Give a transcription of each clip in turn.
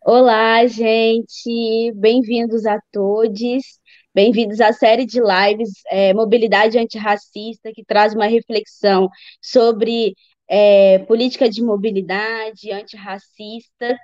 Olá, gente! Bem-vindos a todos. Bem-vindos à série de lives Mobilidade Antirracista, que traz uma reflexão sobre política de mobilidade antirracista.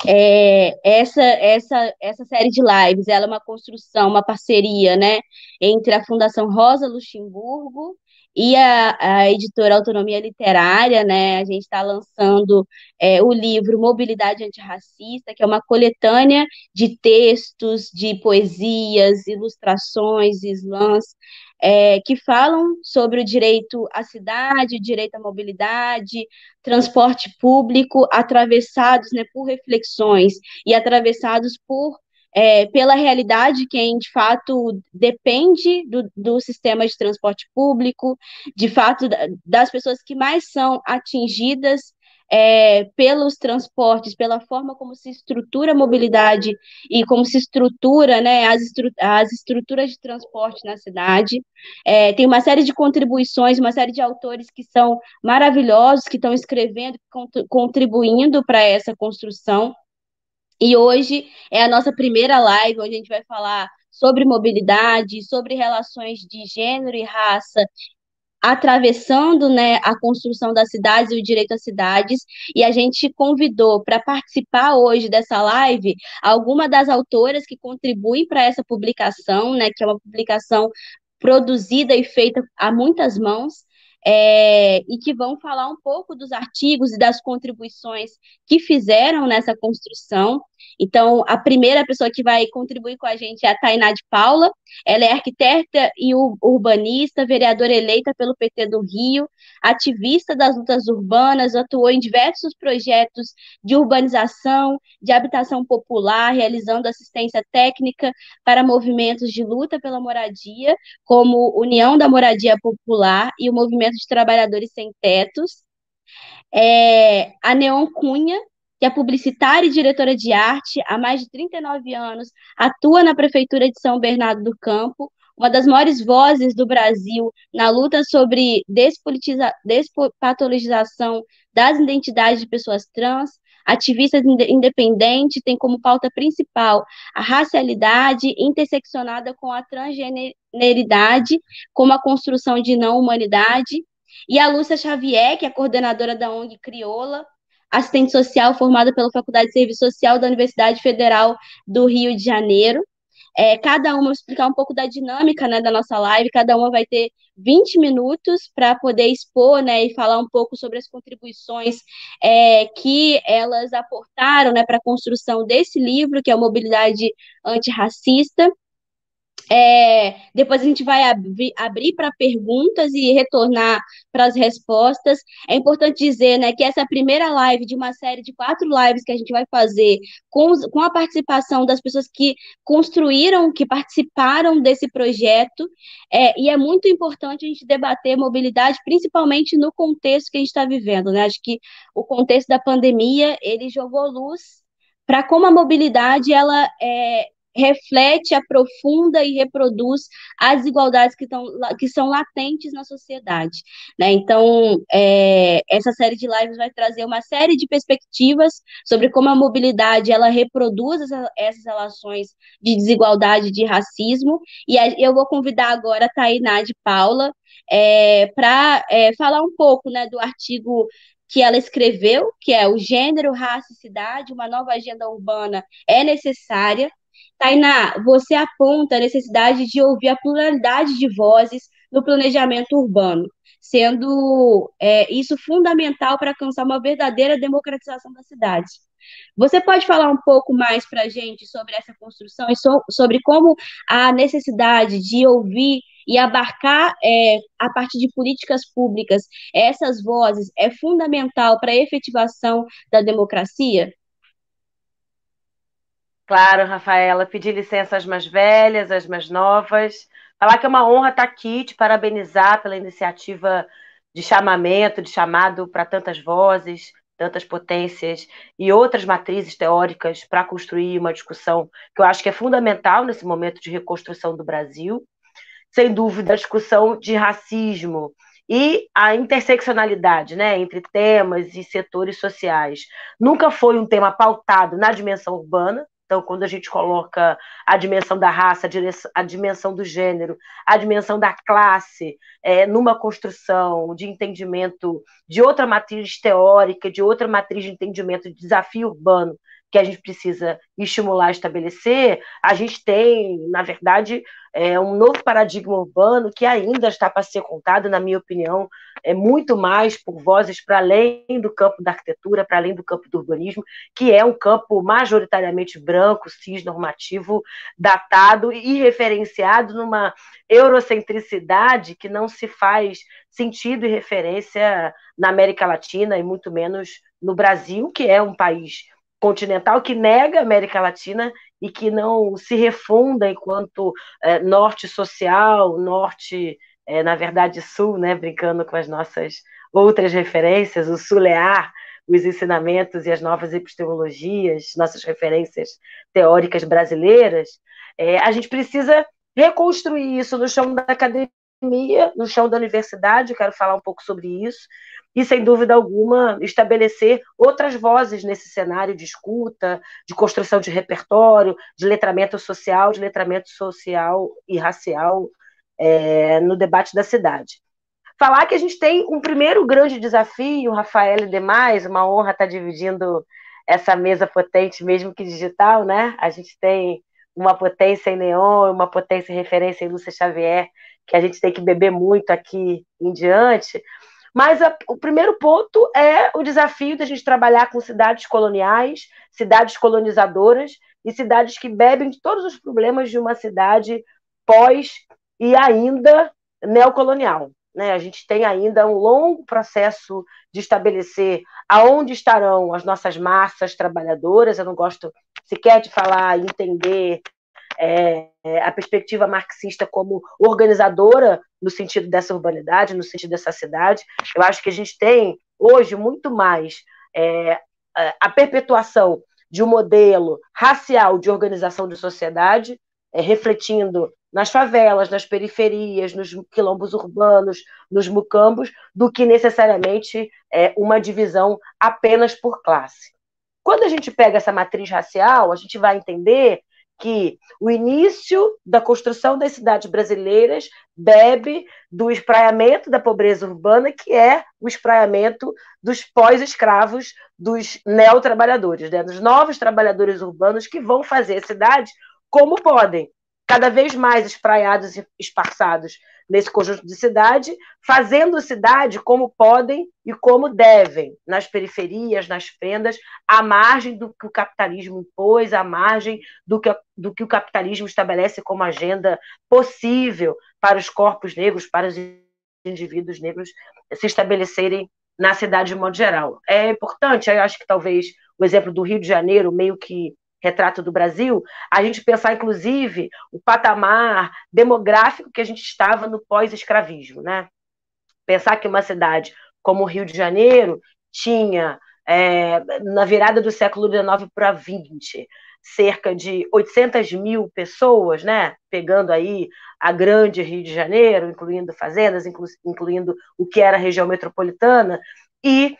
Essa série de lives, ela é uma construção, uma parceria, né, entre a Fundação Rosa Luxemburgo e a editora Autonomia Literária, né? A gente está lançando o livro Mobilidade Antirracista, que é uma coletânea de textos, de poesias, ilustrações, slams, que falam sobre o direito à cidade, o direito à mobilidade, transporte público, atravessados, né, por reflexões e atravessados pela realidade de quem, de fato, depende do sistema de transporte público, de fato, das pessoas que mais são atingidas pelos transportes, pela forma como se estrutura a mobilidade e como se estrutura, né, as estruturas de transporte na cidade. Tem uma série de contribuições, uma série de autores que são maravilhosos, que estão escrevendo, contribuindo para essa construção. E hoje é a nossa primeira live, onde a gente vai falar sobre mobilidade, sobre relações de gênero e raça, atravessando, né, a construção das cidades e o direito às cidades, e a gente convidou para participar hoje dessa live algumas das autoras que contribuem para essa publicação, né, que é uma publicação produzida e feita a muitas mãos, e que vão falar um pouco dos artigos e das contribuições que fizeram nessa construção. Então, a primeira pessoa que vai contribuir com a gente é a Tainá de Paula. Ela é arquiteta e urbanista, vereadora eleita pelo PT do Rio, ativista das lutas urbanas, atuou em diversos projetos de urbanização, de habitação popular, realizando assistência técnica para movimentos de luta pela moradia, como União da Moradia Popular e o Movimento de Trabalhadores Sem Tetos. A Neon Cunha, que é publicitária e diretora de arte, há mais de 39 anos, atua na Prefeitura de São Bernardo do Campo, uma das maiores vozes do Brasil na luta sobre despatologização das identidades de pessoas trans, ativista independente, tem como pauta principal a racialidade interseccionada com a transgeneridade, como a construção de não-humanidade, e a Lúcia Xavier, que é coordenadora da ONG Crioula, assistente social formada pela Faculdade de Serviço Social da Universidade Federal do Rio de Janeiro. Cada uma, vou explicar um pouco da dinâmica, né, da nossa live, cada uma vai ter 20 minutos para poder expor, né, e falar um pouco sobre as contribuições que elas aportaram, né, para a construção desse livro, que é a Mobilidade Antirracista. Depois a gente vai abrir para perguntas e retornar para as respostas. É importante dizer, né, que essa é a primeira live de uma série de 4 lives que a gente vai fazer com a participação das pessoas que construíram, que participaram desse projeto. E é muito importante a gente debater mobilidade, principalmente no contexto que a gente está vivendo, né? Acho que o contexto da pandemia, ele jogou luz para como a mobilidade reflete, aprofunda e reproduz as desigualdades que são latentes na sociedade, né? Então, essa série de lives vai trazer uma série de perspectivas sobre como a mobilidade ela reproduz essas relações de desigualdade, de racismo, e eu vou convidar agora a Tainá de Paula para falar um pouco, né, do artigo que ela escreveu, que é o Gênero, Raça e Cidade, uma nova agenda urbana é necessária. Tainá, você aponta a necessidade de ouvir a pluralidade de vozes no planejamento urbano, sendo isso fundamental para alcançar uma verdadeira democratização das cidades. Você pode falar um pouco mais para a gente sobre essa construção e sobre como a necessidade de ouvir e abarcar, a partir de políticas públicas, essas vozes é fundamental para a efetivação da democracia? Claro, Rafaela, pedir licença às mais velhas, às mais novas, falar que é uma honra estar aqui, te parabenizar pela iniciativa de chamamento, de chamado para tantas vozes, tantas potências e outras matrizes teóricas para construir uma discussão que eu acho que é fundamental nesse momento de reconstrução do Brasil. Sem dúvida, a discussão de racismo E a interseccionalidade, né, entre temas e setores sociais nunca foi um tema pautado na dimensão urbana. Então, quando a gente coloca a dimensão da raça, a dimensão do gênero, a dimensão da classe, numa construção de entendimento de outra matriz teórica, de outra matriz de entendimento de desafio urbano, que a gente precisa estimular, estabelecer, a gente tem, na verdade, um novo paradigma urbano que ainda está para ser contado, na minha opinião, muito mais por vozes para além do campo da arquitetura, para além do campo do urbanismo, que é um campo majoritariamente branco, cisnormativo, datado e referenciado numa eurocentricidade que não se faz sentido e referência na América Latina e muito menos no Brasil, que é um país continental que nega a América Latina e que não se refunda enquanto norte social, norte, na verdade, sul, né, brincando com as nossas outras referências, o sulear, os ensinamentos e as novas epistemologias, nossas referências teóricas brasileiras, a gente precisa reconstruir isso no chão da academia, no chão da universidade. Eu quero falar um pouco sobre isso, e, sem dúvida alguma, estabelecer outras vozes nesse cenário de escuta, de construção de repertório, de letramento social e racial no debate da cidade. Falar que a gente tem um primeiro grande desafio, Rafael e demais, uma honra estar dividindo essa mesa potente, mesmo que digital, né? A gente tem uma potência em Neon, uma potência em referência em Lúcia Xavier, que a gente tem que beber muito aqui em diante. Mas o primeiro ponto é o desafio da gente trabalhar com cidades coloniais, cidades colonizadoras e cidades que bebem de todos os problemas de uma cidade pós e ainda neocolonial. Né? A gente tem ainda um longo processo de estabelecer aonde estarão as nossas massas trabalhadoras. Eu não gosto sequer de falar, entender a perspectiva marxista como organizadora no sentido dessa urbanidade, no sentido dessa cidade. Eu acho que a gente tem hoje muito mais a perpetuação de um modelo racial de organização de sociedade, refletindo nas favelas, nas periferias, nos quilombos urbanos, nos mucambos, do que necessariamente uma divisão apenas por classe. Quando a gente pega essa matriz racial, a gente vai entender que o início da construção das cidades brasileiras bebe do espraiamento da pobreza urbana, que é o espraiamento dos pós-escravos, dos neotrabalhadores, né? Dos novos trabalhadores urbanos que vão fazer a cidade como podem, cada vez mais espraiados e esparçados nesse conjunto de cidade, fazendo cidade como podem e como devem, nas periferias, nas fendas, à margem do que o capitalismo impôs, à margem do que o capitalismo estabelece como agenda possível para os corpos negros, para os indivíduos negros se estabelecerem na cidade de modo geral. É importante, eu acho que talvez o exemplo do Rio de Janeiro, meio que retrato do Brasil, a gente pensar, inclusive, o patamar demográfico que a gente estava no pós-escravismo, né? Pensar que uma cidade como o Rio de Janeiro tinha, na virada do século XIX para XX, cerca de 800 mil pessoas, né? Pegando aí a grande Rio de Janeiro, incluindo fazendas, incluindo o que era a região metropolitana, e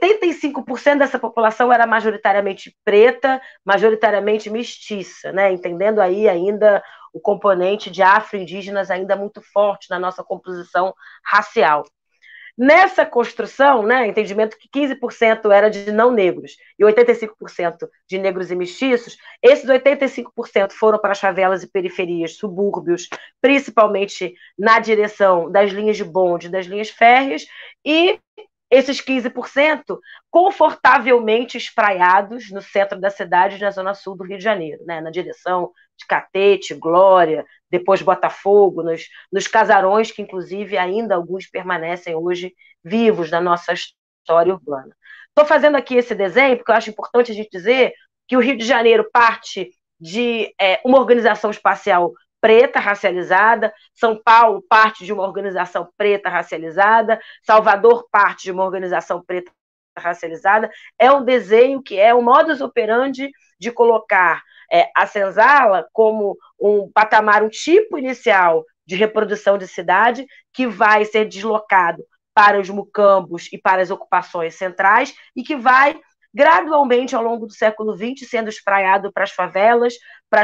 85% dessa população era majoritariamente preta, majoritariamente mestiça, né? Entendendo aí ainda o componente de afro-indígenas ainda muito forte na nossa composição racial. Nessa construção, né, entendimento que 15% era de não negros e 85% de negros e mestiços, esses 85% foram para as favelas e periferias, subúrbios, principalmente na direção das linhas de bonde, das linhas férreas, e esses 15% confortavelmente espraiados no centro da cidade, na zona sul do Rio de Janeiro, né? Na direção de Catete, Glória, depois Botafogo, nos casarões que, inclusive, ainda alguns permanecem hoje vivos na nossa história urbana. Estou fazendo aqui esse desenho porque eu acho importante a gente dizer que o Rio de Janeiro parte de uma organização espacial preta racializada, São Paulo parte de uma organização preta racializada, Salvador parte de uma organização preta racializada. É um desenho que é um modus operandi de colocar a senzala como um patamar, um tipo inicial de reprodução de cidade, que vai ser deslocado para os mucambos e para as ocupações centrais, e que vai, gradualmente, ao longo do século XX, sendo espraiado para as favelas, para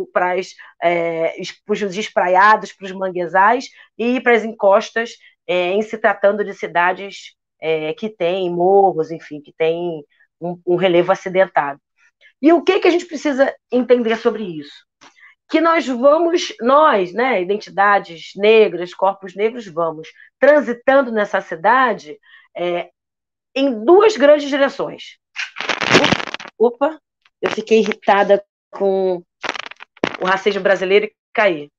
os espraiados, para os manguezais e para as encostas, em se tratando de cidades que têm morros, enfim, que têm um relevo acidentado. E o que a gente precisa entender sobre isso? Que nós, né, identidades negras, corpos negros, vamos transitando nessa cidade em duas grandes direções. Opa, eu fiquei irritada com o racismo brasileiro e caí.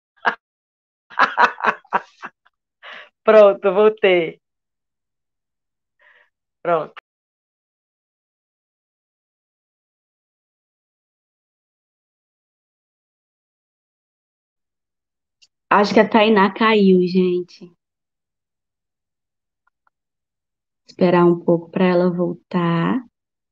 Pronto, voltei. Pronto. Acho que a Tainá caiu, gente. Esperar um pouco para ela voltar.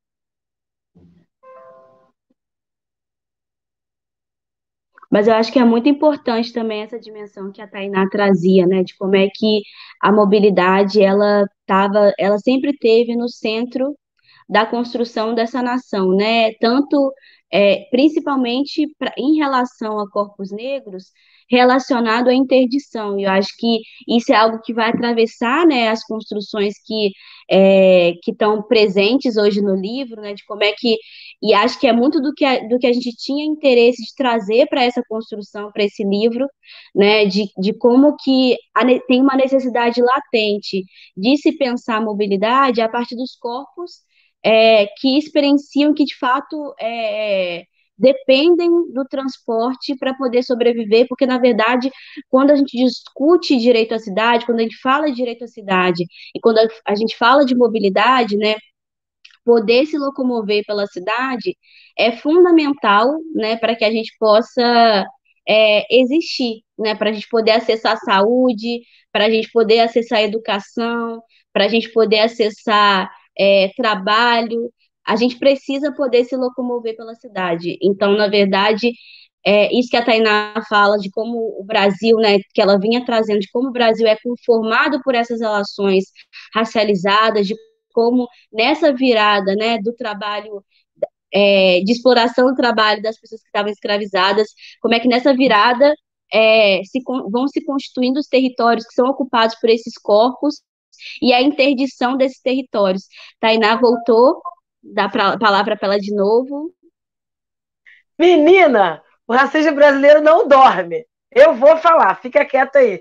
Mas eu acho que é muito importante também essa dimensão que a Tainá trazia, né, de como é que a mobilidade ela sempre teve no centro da construção dessa nação, né? Tanto, principalmente em relação a corpos negros, relacionado à interdição. E eu acho que isso é algo que vai atravessar, né, as construções que estão presentes hoje no livro, né? De como é que e acho que é muito do que a gente tinha interesse de trazer para essa construção, para esse livro, né? De como que tem uma necessidade latente de se pensar a mobilidade a partir dos corpos que experienciam, que de fato dependem do transporte para poder sobreviver, porque na verdade, quando a gente discute direito à cidade, quando a gente fala de direito à cidade e quando a gente fala de mobilidade, né, poder se locomover pela cidade é fundamental, né, para que a gente possa existir, né, para a gente poder acessar a saúde, para a gente poder acessar a educação, para a gente poder acessar trabalho, a gente precisa poder se locomover pela cidade. Então, na verdade, isso que a Tainá fala de como o Brasil, né, que ela vinha trazendo, de como o Brasil é conformado por essas relações racializadas, de como nessa virada, né, do trabalho, de exploração do trabalho das pessoas que estavam escravizadas, como é que nessa virada vão se constituindo os territórios que são ocupados por esses corpos e a interdição desses territórios. Tainá voltou, dá a palavra para ela de novo. Menina, o racismo brasileiro não dorme. Eu vou falar, fica quieta aí.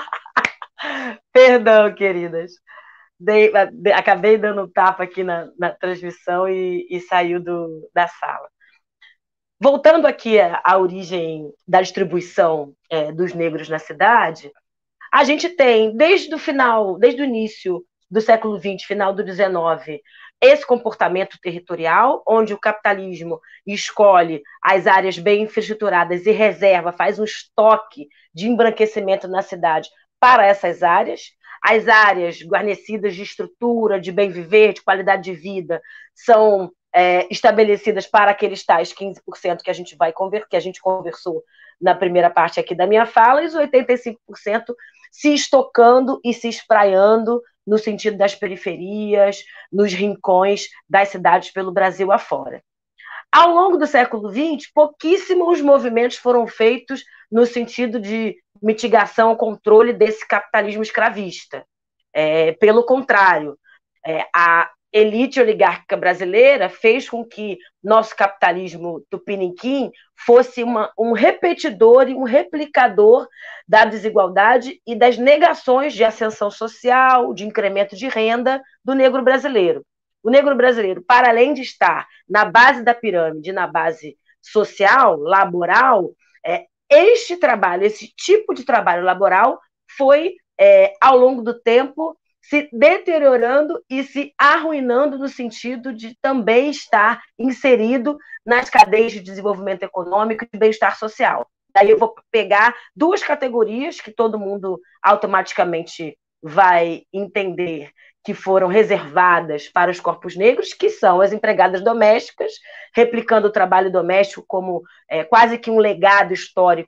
Perdão, queridas. Acabei dando um tapa aqui na transmissão e saiu da sala. Voltando aqui à origem da distribuição dos negros na cidade, a gente tem, desde o início do século XX, final do XIX, esse comportamento territorial, onde o capitalismo escolhe as áreas bem infraestruturadas e reserva, faz um estoque de embranquecimento na cidade para essas áreas. As áreas guarnecidas de estrutura, de bem viver, de qualidade de vida, são estabelecidas para aqueles tais 15% que a gente conversou na primeira parte aqui da minha fala, e os 85% se estocando e se espraiando no sentido das periferias, nos rincões das cidades pelo Brasil afora. Ao longo do século XX, pouquíssimos movimentos foram feitos no sentido de mitigação, controle desse capitalismo escravista. Pelo contrário, a elite oligárquica brasileira fez com que nosso capitalismo tupiniquim fosse um repetidor e um replicador da desigualdade e das negações de ascensão social, de incremento de renda do negro brasileiro. O negro brasileiro, para além de estar na base da pirâmide, na base social, laboral, esse tipo de trabalho laboral foi, ao longo do tempo, se deteriorando e se arruinando no sentido de também estar inserido nas cadeias de desenvolvimento econômico e bem-estar social. Daí eu vou pegar duas categorias que todo mundo automaticamente vai entender que foram reservadas para os corpos negros, que são as empregadas domésticas, replicando o trabalho doméstico como quase que um legado histórico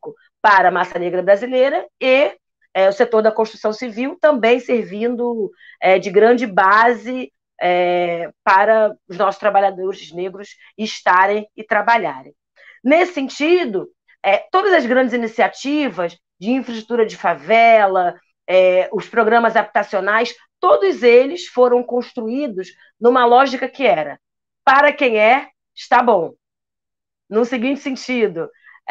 para a massa negra brasileira e o setor da construção civil também servindo de grande base para os nossos trabalhadores negros estarem e trabalharem. Nesse sentido, todas as grandes iniciativas de infraestrutura de favela, os programas habitacionais, todos eles foram construídos numa lógica que era: para quem está bom. No seguinte sentido,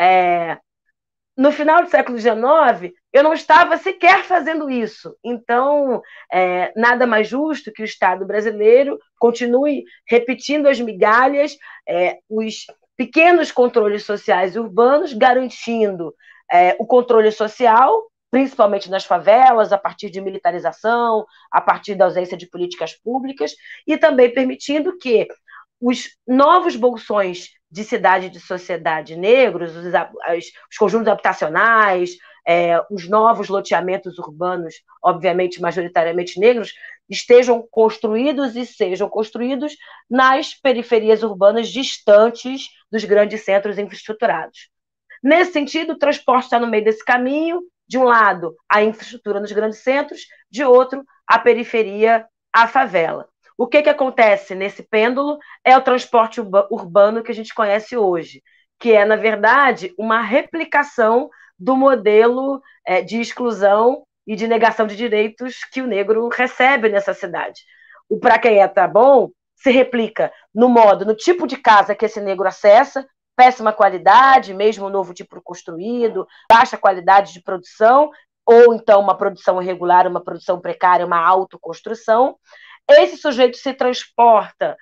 no final do século XIX, eu não estava sequer fazendo isso. Então, nada mais justo que o Estado brasileiro continue repetindo as migalhas, os pequenos controles sociais e urbanos, garantindo o controle social, principalmente nas favelas, a partir de militarização, a partir da ausência de políticas públicas, e também permitindo que os novos bolsões de cidade e de sociedade negros, os conjuntos habitacionais, os novos loteamentos urbanos, obviamente majoritariamente negros, estejam construídos e sejam construídos nas periferias urbanas distantes dos grandes centros infraestruturados. Nesse sentido, o transporte está no meio desse caminho. De um lado, a infraestrutura nos grandes centros, de outro, a periferia, a favela. O que acontece nesse pêndulo é o transporte urbano que a gente conhece hoje, que é, na verdade, uma replicação do modelo de exclusão e de negação de direitos que o negro recebe nessa cidade. O pra quem tá bom se replica no tipo de casa que esse negro acessa, péssima qualidade, mesmo novo tipo construído, baixa qualidade de produção, ou então uma produção irregular, uma produção precária, uma autoconstrução. Esse sujeito se transporta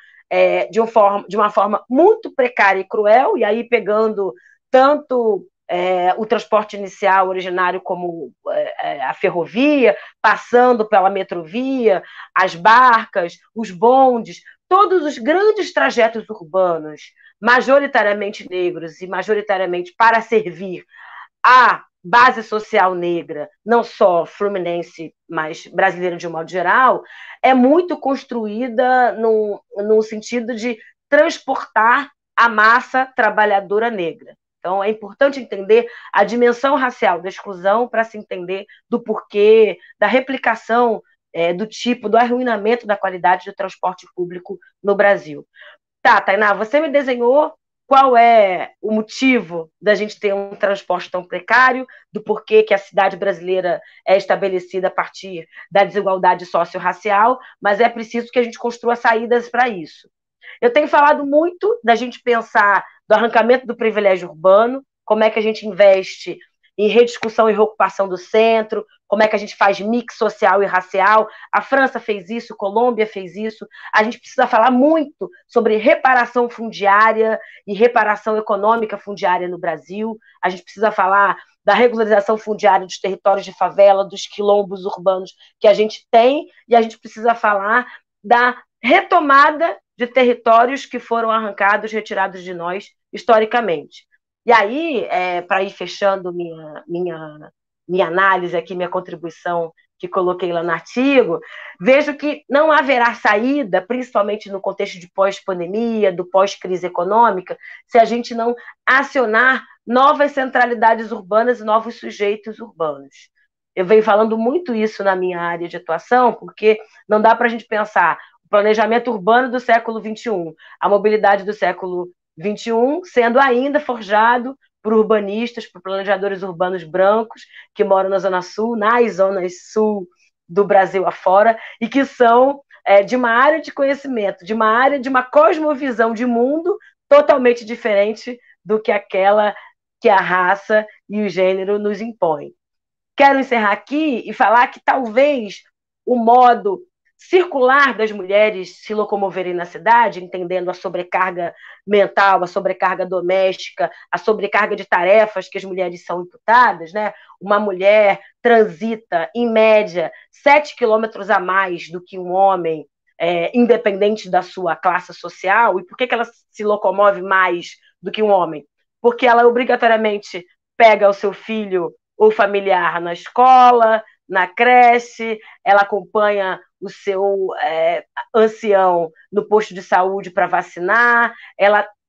de uma forma muito precária e cruel, e aí pegando tanto o transporte inicial originário como a ferrovia, passando pela metrovia, as barcas, os bondes, todos os grandes trajetos urbanos, majoritariamente negros e majoritariamente para servir a base social negra, não só fluminense, mas brasileira de um modo geral, é muito construída no sentido de transportar a massa trabalhadora negra. Então, é importante entender a dimensão racial da exclusão para se entender do porquê, da replicação do tipo, do arruinamento da qualidade do transporte público no Brasil. Tá, Tainá, você me desenhou qual é o motivo da gente ter um transporte tão precário, do porquê que a cidade brasileira é estabelecida a partir da desigualdade socio-racial, mas é preciso que a gente construa saídas para isso. Eu tenho falado muito da gente pensar do arrancamento do privilégio urbano, como é que a gente investe em rediscussão e reocupação do centro, como é que a gente faz mix social e racial. A França fez isso, a Colômbia fez isso. A gente precisa falar muito sobre reparação fundiária e reparação econômica fundiária no Brasil. A gente precisa falar da regularização fundiária dos territórios de favela, dos quilombos urbanos que a gente tem, e a gente precisa falar da retomada de territórios que foram arrancados, retirados de nós historicamente. E aí, para ir fechando minha análise aqui, minha contribuição que coloquei lá no artigo, vejo que não haverá saída, principalmente no contexto de pós-pandemia, do pós-crise econômica, se a gente não acionar novas centralidades urbanas e novos sujeitos urbanos. Eu venho falando muito isso na minha área de atuação, porque não dá para a gente pensar o planejamento urbano do século XXI, a mobilidade do século XXI, sendo ainda forjado por urbanistas, por planejadores urbanos brancos que moram na Zona Sul, nas zonas sul do Brasil afora, e que são de uma área de conhecimento, de uma área, de uma cosmovisão de mundo totalmente diferente do que aquela que a raça e o gênero nos impõem. Quero encerrar aqui e falar que talvez o modo circular das mulheres se locomoverem na cidade, entendendo a sobrecarga mental, a sobrecarga doméstica, a sobrecarga de tarefas que as mulheres são imputadas, né? Uma mulher transita, em média, 7 quilômetros a mais do que um homem, independente da sua classe social. E por que ela se locomove mais do que um homem? Porque ela obrigatoriamente pega o seu filho ou familiar na escola, na creche, ela acompanha o seu ancião no posto de saúde para vacinar, ela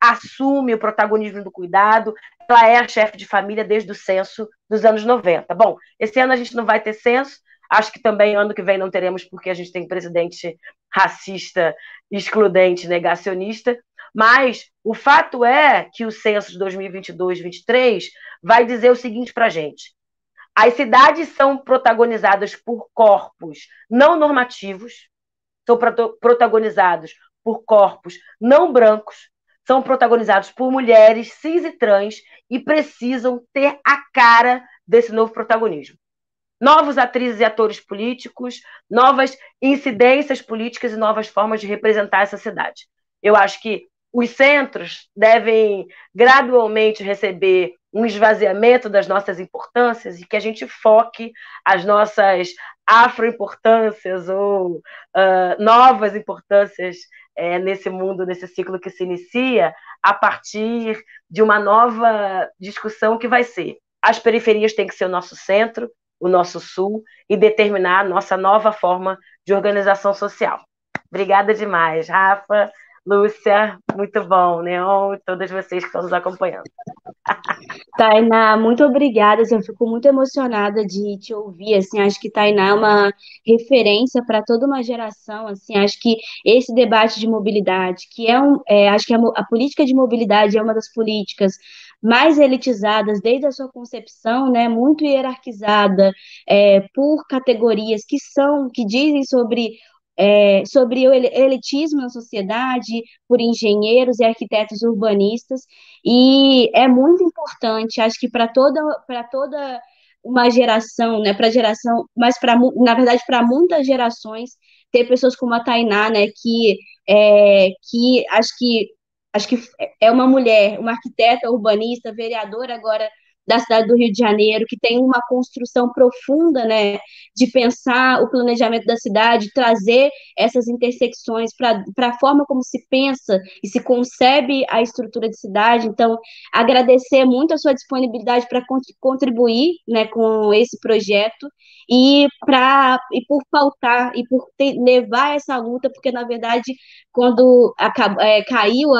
assume o protagonismo do cuidado, ela é a chefe de família desde o censo dos anos 90. Bom, esse ano a gente não vai ter censo, acho que também ano que vem não teremos, porque a gente tem presidente racista, excludente, negacionista, mas o fato é que o censo de 2022-23 vai dizer o seguinte para a gente: as cidades são protagonizadas por corpos não normativos, são protagonizados por corpos não brancos, são protagonizados por mulheres cis e trans e precisam ter a cara desse novo protagonismo. Novos atrizes e atores políticos, novas incidências políticas e novas formas de representar essa cidade. Eu acho que os centros devem gradualmente receber um esvaziamento das nossas importâncias e que a gente foque as nossas afroimportâncias ou novas importâncias nesse mundo, nesse ciclo que se inicia, a partir de uma nova discussão que vai ser: as periferias têm que ser o nosso centro, o nosso sul, e determinar a nossa nova forma de organização social. Obrigada demais, Rafa, Lúcia, muito bom, Neon, e todas vocês que estão nos acompanhando. Tainá, muito obrigada. Assim, eu fico muito emocionada de te ouvir. Assim, acho que Tainá é uma referência para toda uma geração. Assim, acho que esse debate de mobilidade, que acho que a política de mobilidade é uma das políticas mais elitizadas desde a sua concepção, né? Muito hierarquizada, por categorias que dizem sobre o elitismo na sociedade, por engenheiros e arquitetos urbanistas. E é muito importante, acho que para toda uma geração, né, para geração, mas na verdade para muitas gerações, ter pessoas como a Tainá, né, que acho que é uma mulher, uma arquiteta urbanista, vereadora agora da cidade do Rio de Janeiro, que tem uma construção profunda, né, de pensar o planejamento da cidade, trazer essas intersecções para a forma como se pensa e se concebe a estrutura de cidade. Então, agradecer muito a sua disponibilidade para contribuir, né, com esse projeto e por pautar e por levar essa luta, porque, na verdade, quando caiu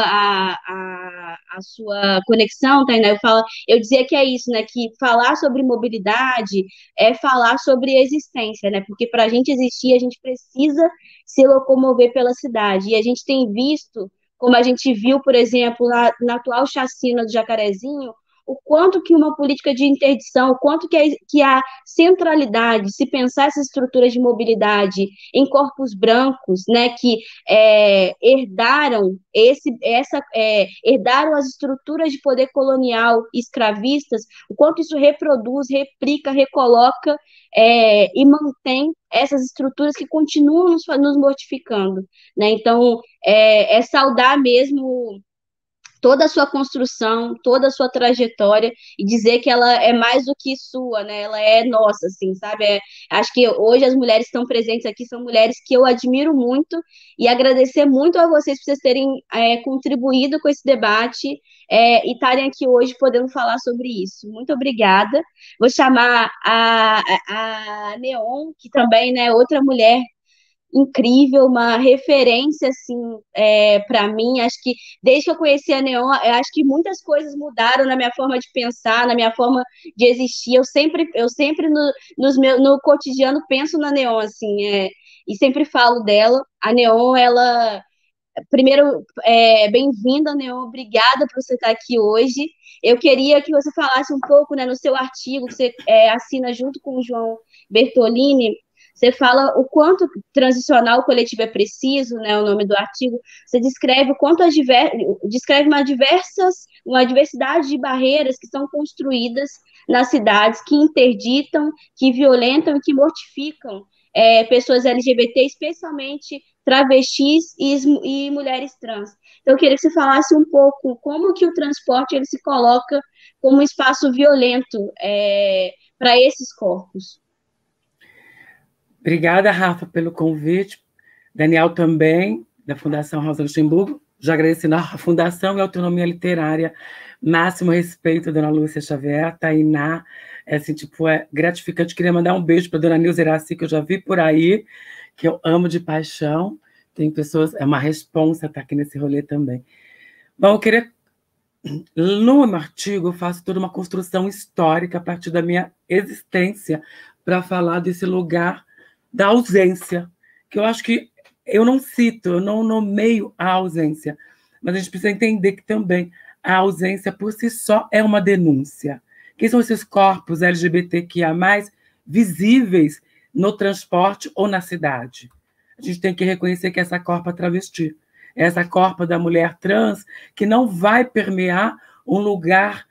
a sua conexão, Tainá, eu dizia que é isso, né, que falar sobre mobilidade é falar sobre existência, né, porque para a gente existir, a gente precisa se locomover pela cidade, e a gente tem visto, como a gente viu, por exemplo, na atual chacina do Jacarezinho, o quanto que uma política de interdição, o quanto que a centralidade, se pensar essas estruturas de mobilidade em corpos brancos, né, que herdaram as estruturas de poder colonial escravistas, o quanto isso reproduz, replica, recoloca e mantém essas estruturas que continuam nos mortificando, né? Então, saudar mesmo toda a sua construção, toda a sua trajetória e dizer que ela é mais do que sua, né? Ela é nossa, assim, sabe? Acho que hoje as mulheres que estão presentes aqui são mulheres que eu admiro muito e agradecer muito a vocês por vocês terem contribuído com esse debate e estarem aqui hoje podendo falar sobre isso. Muito obrigada. Vou chamar a Neon, que também, né, outra mulher incrível, uma referência, assim, para mim. Acho que desde que eu conheci a Neon, eu acho que muitas coisas mudaram na minha forma de pensar, na minha forma de existir. Eu sempre no cotidiano penso na Neon, assim, e sempre falo dela. A Neon, ela... Primeiro, bem-vinda, Neon, obrigada por você estar aqui hoje. Eu queria que você falasse um pouco, né, no seu artigo, que você assina junto com o João Bertolini. Você fala o quanto transicional o coletivo é preciso, né, o nome do artigo. Você descreve o quanto descreve uma diversidade de barreiras que são construídas nas cidades, que interditam, que violentam e que mortificam pessoas LGBT, especialmente travestis e mulheres trans. Então, eu queria que você falasse um pouco como que o transporte ele se coloca como um espaço violento para esses corpos. Obrigada, Rafa, pelo convite. Daniel também, da Fundação Rosa Luxemburgo. Já agradecendo à Fundação e Autonomia Literária. Máximo respeito, dona Lúcia Xavier, Tainá. Assim, é gratificante. Queria mandar um beijo para a dona Nilza Iraci, que eu já vi por aí, que eu amo de paixão. Tem pessoas, é uma responsa estar aqui nesse rolê também. Bom, eu queria... No meu artigo, eu faço toda uma construção histórica a partir da minha existência para falar desse lugar da ausência, que eu acho que eu não cito, eu não nomeio a ausência, mas a gente precisa entender que também a ausência por si só é uma denúncia. Quem são esses corpos LGBTQIA+, visíveis no transporte ou na cidade? A gente tem que reconhecer que essa corpa travesti, essa corpa da mulher trans, que não vai permear um lugar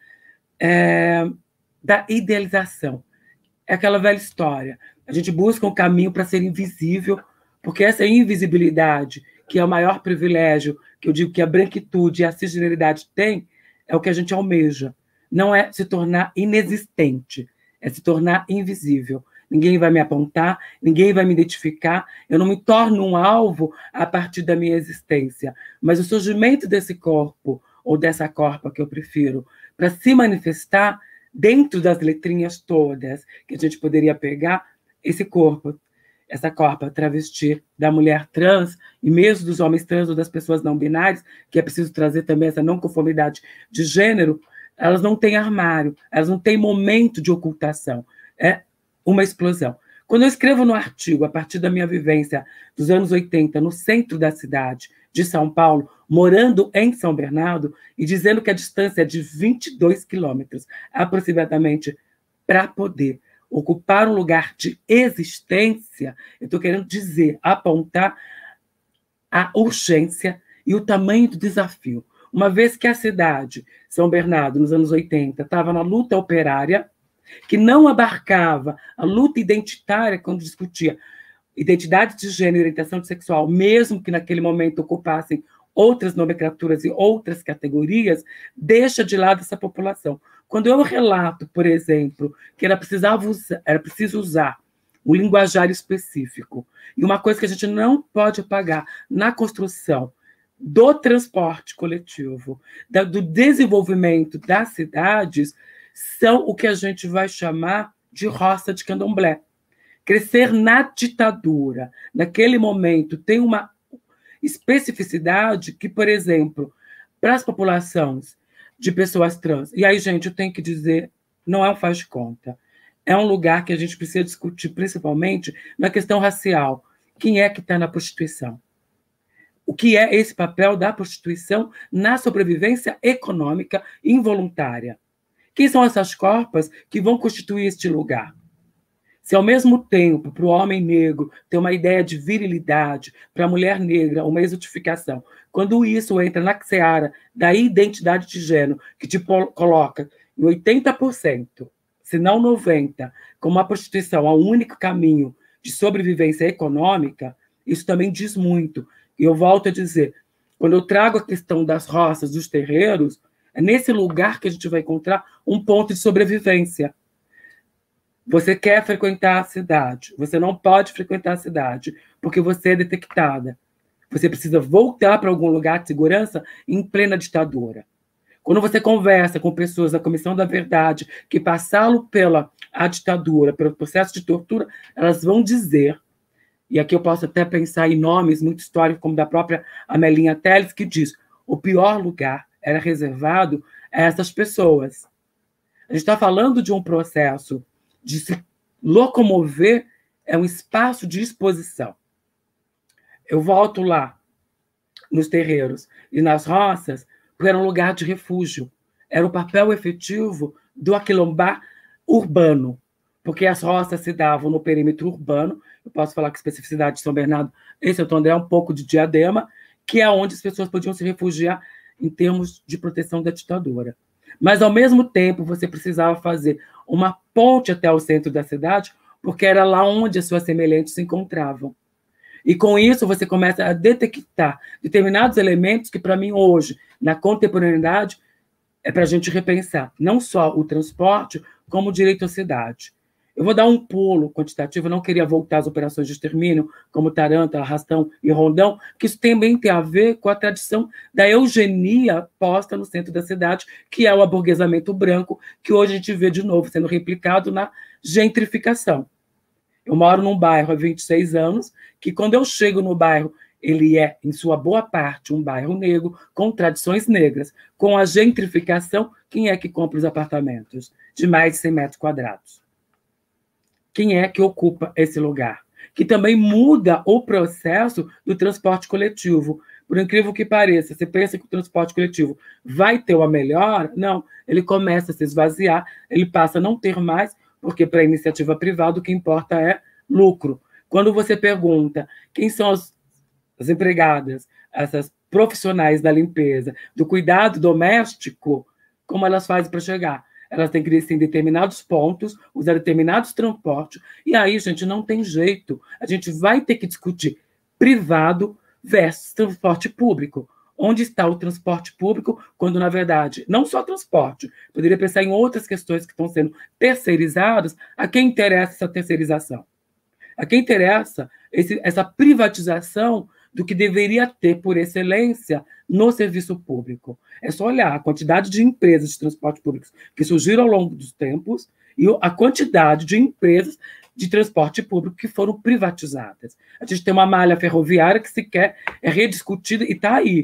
da idealização. É aquela velha história. A gente busca um caminho para ser invisível, porque essa invisibilidade, que é o maior privilégio, que eu digo que a branquitude e a cisgeneridade têm, é o que a gente almeja. Não é se tornar inexistente, é se tornar invisível. Ninguém vai me apontar, ninguém vai me identificar, eu não me torno um alvo a partir da minha existência. Mas o surgimento desse corpo, ou dessa corpa que eu prefiro, para se manifestar dentro das letrinhas todas que a gente poderia pegar, esse corpo, essa corpa travesti da mulher trans, e mesmo dos homens trans ou das pessoas não binárias, que é preciso trazer também essa não conformidade de gênero, elas não têm armário, elas não têm momento de ocultação. É uma explosão. Quando eu escrevo no artigo, a partir da minha vivência dos anos 80, no centro da cidade de São Paulo, morando em São Bernardo, e dizendo que a distância é de 22 quilômetros, aproximadamente, para poder ocupar um lugar de existência, eu estou querendo dizer, apontar a urgência e o tamanho do desafio. Uma vez que a cidade, São Bernardo, nos anos 80, estava na luta operária, que não abarcava a luta identitária quando discutia identidade de gênero e orientação sexual, mesmo que naquele momento ocupassem outras nomenclaturas e outras categorias, deixa de lado essa população. Quando eu relato, por exemplo, que era preciso usar um linguajar específico, e uma coisa que a gente não pode apagar na construção do transporte coletivo, do desenvolvimento das cidades, são o que a gente vai chamar de roça de candomblé. Crescer na ditadura, naquele momento, tem uma especificidade que, por exemplo, para as populações de pessoas trans, e aí, gente, eu tenho que dizer, não é um faz de conta, é um lugar que a gente precisa discutir, principalmente na questão racial. Quem é que está na prostituição? O que é esse papel da prostituição na sobrevivência econômica involuntária? Quem são essas corpas que vão constituir este lugar? Se, ao mesmo tempo, para o homem negro ter uma ideia de virilidade, para a mulher negra uma exotificação, quando isso entra na seara da identidade de gênero, que te coloca em 80%, se não 90%, como a prostituição é o único caminho de sobrevivência econômica, isso também diz muito. E eu volto a dizer, quando eu trago a questão das roças, dos terreiros, é nesse lugar que a gente vai encontrar um ponto de sobrevivência. Você quer frequentar a cidade, você não pode frequentar a cidade, porque você é detectada. Você precisa voltar para algum lugar de segurança em plena ditadura. Quando você conversa com pessoas da Comissão da Verdade que passaram pela ditadura, pelo processo de tortura, elas vão dizer, e aqui eu posso até pensar em nomes muito históricos, como da própria Amelinha Telles, que diz, o pior lugar era reservado a essas pessoas. A gente está falando de um processo de se locomover, é um espaço de exposição. Eu volto lá, nos terreiros e nas roças, porque era um lugar de refúgio. Era o papel efetivo do aquilombá urbano, porque as roças se davam no perímetro urbano. Eu posso falar que a especificidade de São Bernardo, em Santo André, é um pouco de Diadema, que é onde as pessoas podiam se refugiar em termos de proteção da ditadura. Mas, ao mesmo tempo, você precisava fazer uma ponte até o centro da cidade, porque era lá onde as suas semelhantes se encontravam. E, com isso, você começa a detectar determinados elementos que, para mim, hoje, na contemporaneidade, é para a gente repensar não só o transporte, como o direito à cidade. Eu vou dar um pulo quantitativo, eu não queria voltar às operações de extermínio, como Tarântula, Arrastão e Rondão, que isso também tem a ver com a tradição da eugenia posta no centro da cidade, que é o aburguesamento branco, que hoje a gente vê de novo sendo replicado na gentrificação. Eu moro num bairro há 26 anos, que quando eu chego no bairro ele é, em sua boa parte, um bairro negro, com tradições negras. Com a gentrificação, quem é que compra os apartamentos de mais de 100 metros quadrados? Quem é que ocupa esse lugar? Que também muda o processo do transporte coletivo. Por incrível que pareça, você pensa que o transporte coletivo vai ter uma melhora? Não, ele começa a se esvaziar, ele passa a não ter mais, porque para a iniciativa privada o que importa é lucro. Quando você pergunta quem são as empregadas, essas profissionais da limpeza, do cuidado doméstico, como elas fazem para chegar? Elas têm que descer em determinados pontos, usar determinados transportes, e aí, gente, não tem jeito. A gente vai ter que discutir privado versus transporte público. Onde está o transporte público, quando, na verdade, não só transporte, poderia pensar em outras questões que estão sendo terceirizadas. A quem interessa essa terceirização? A quem interessa essa privatização do que deveria ter, por excelência, no serviço público? É só olhar a quantidade de empresas de transporte público que surgiram ao longo dos tempos e a quantidade de empresas de transporte público que foram privatizadas. A gente tem uma malha ferroviária que sequer é rediscutida e está aí.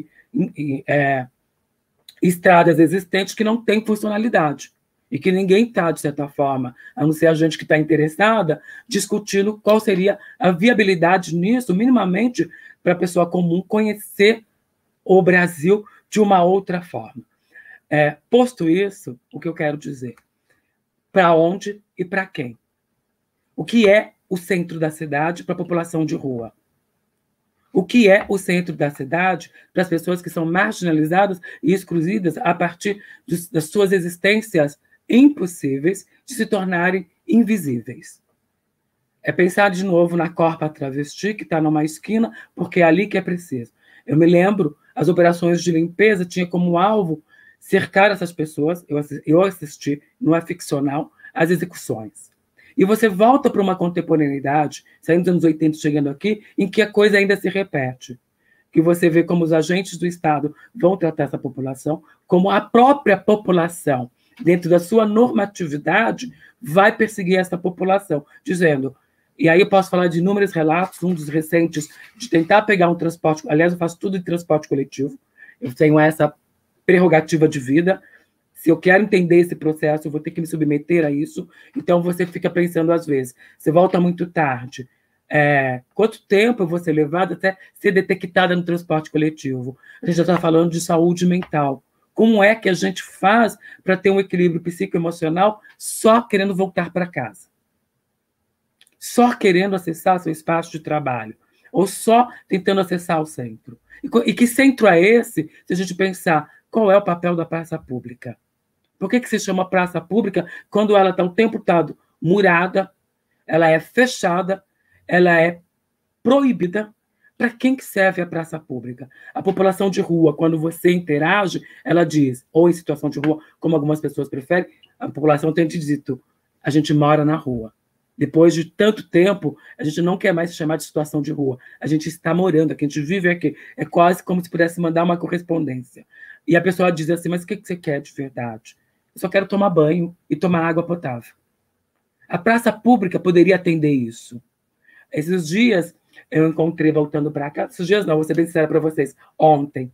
Estradas existentes que não têm funcionalidade e que ninguém está, de certa forma, a não ser a gente que está interessada, discutindo qual seria a viabilidade nisso, minimamente, para a pessoa comum conhecer o Brasil de uma outra forma. Posto isso, o que eu quero dizer? Para onde e para quem? O que é o centro da cidade para a população de rua? O que é o centro da cidade para as pessoas que são marginalizadas e excluídas a partir das suas existências impossíveis de se tornarem invisíveis? É pensar de novo na corpa travesti que está numa esquina, porque é ali que é preciso. Eu me lembro, as operações de limpeza tinham como alvo cercar essas pessoas. Eu assisti, não é ficcional, as execuções. E você volta para uma contemporaneidade, saindo dos anos 80 chegando aqui, em que a coisa ainda se repete. Que você vê como os agentes do Estado vão tratar essa população, como a própria população, dentro da sua normatividade, vai perseguir essa população, dizendo... E aí eu posso falar de inúmeros relatos, um dos recentes, de tentar pegar um transporte... Aliás, eu faço tudo em transporte coletivo, eu tenho essa prerrogativa de vida. Se eu quero entender esse processo, eu vou ter que me submeter a isso. Então, você fica pensando, às vezes, você volta muito tarde. Quanto tempo eu vou ser levada até ser detectada no transporte coletivo? A gente já está falando de saúde mental. Como é que a gente faz para ter um equilíbrio psicoemocional só querendo voltar para casa? Só querendo acessar seu espaço de trabalho? Ou só tentando acessar o centro? E que centro é esse, se a gente pensar qual é o papel da praça pública? Por que se chama praça pública quando ela está o tempo todo murada, ela é fechada, ela é proibida? Para quem que serve a praça pública? A população de rua, quando você interage, ela diz, ou em situação de rua, como algumas pessoas preferem, a população tem dito, a gente mora na rua. Depois de tanto tempo, a gente não quer mais se chamar de situação de rua. A gente está morando aqui, a gente vive aqui. É quase como se pudesse mandar uma correspondência. E a pessoa diz assim, mas o que você quer de verdade? Eu só quero tomar banho e tomar água potável. A praça pública poderia atender isso. Esses dias, eu encontrei, voltando para cá, esses dias não, vou ser bem sincera para vocês, ontem,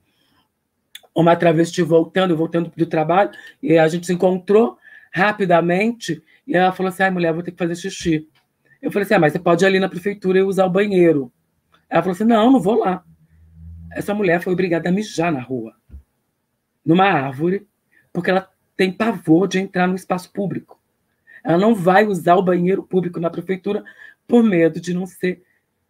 uma travesti voltando do trabalho, e a gente se encontrou rapidamente, e ela falou assim, mulher, vou ter que fazer xixi. Eu falei assim, mas você pode ir ali na prefeitura e usar o banheiro. Ela falou assim, não vou lá. Essa mulher foi obrigada a mijar na rua, numa árvore, porque ela tem pavor de entrar no espaço público. Ela não vai usar o banheiro público na prefeitura por medo de não ser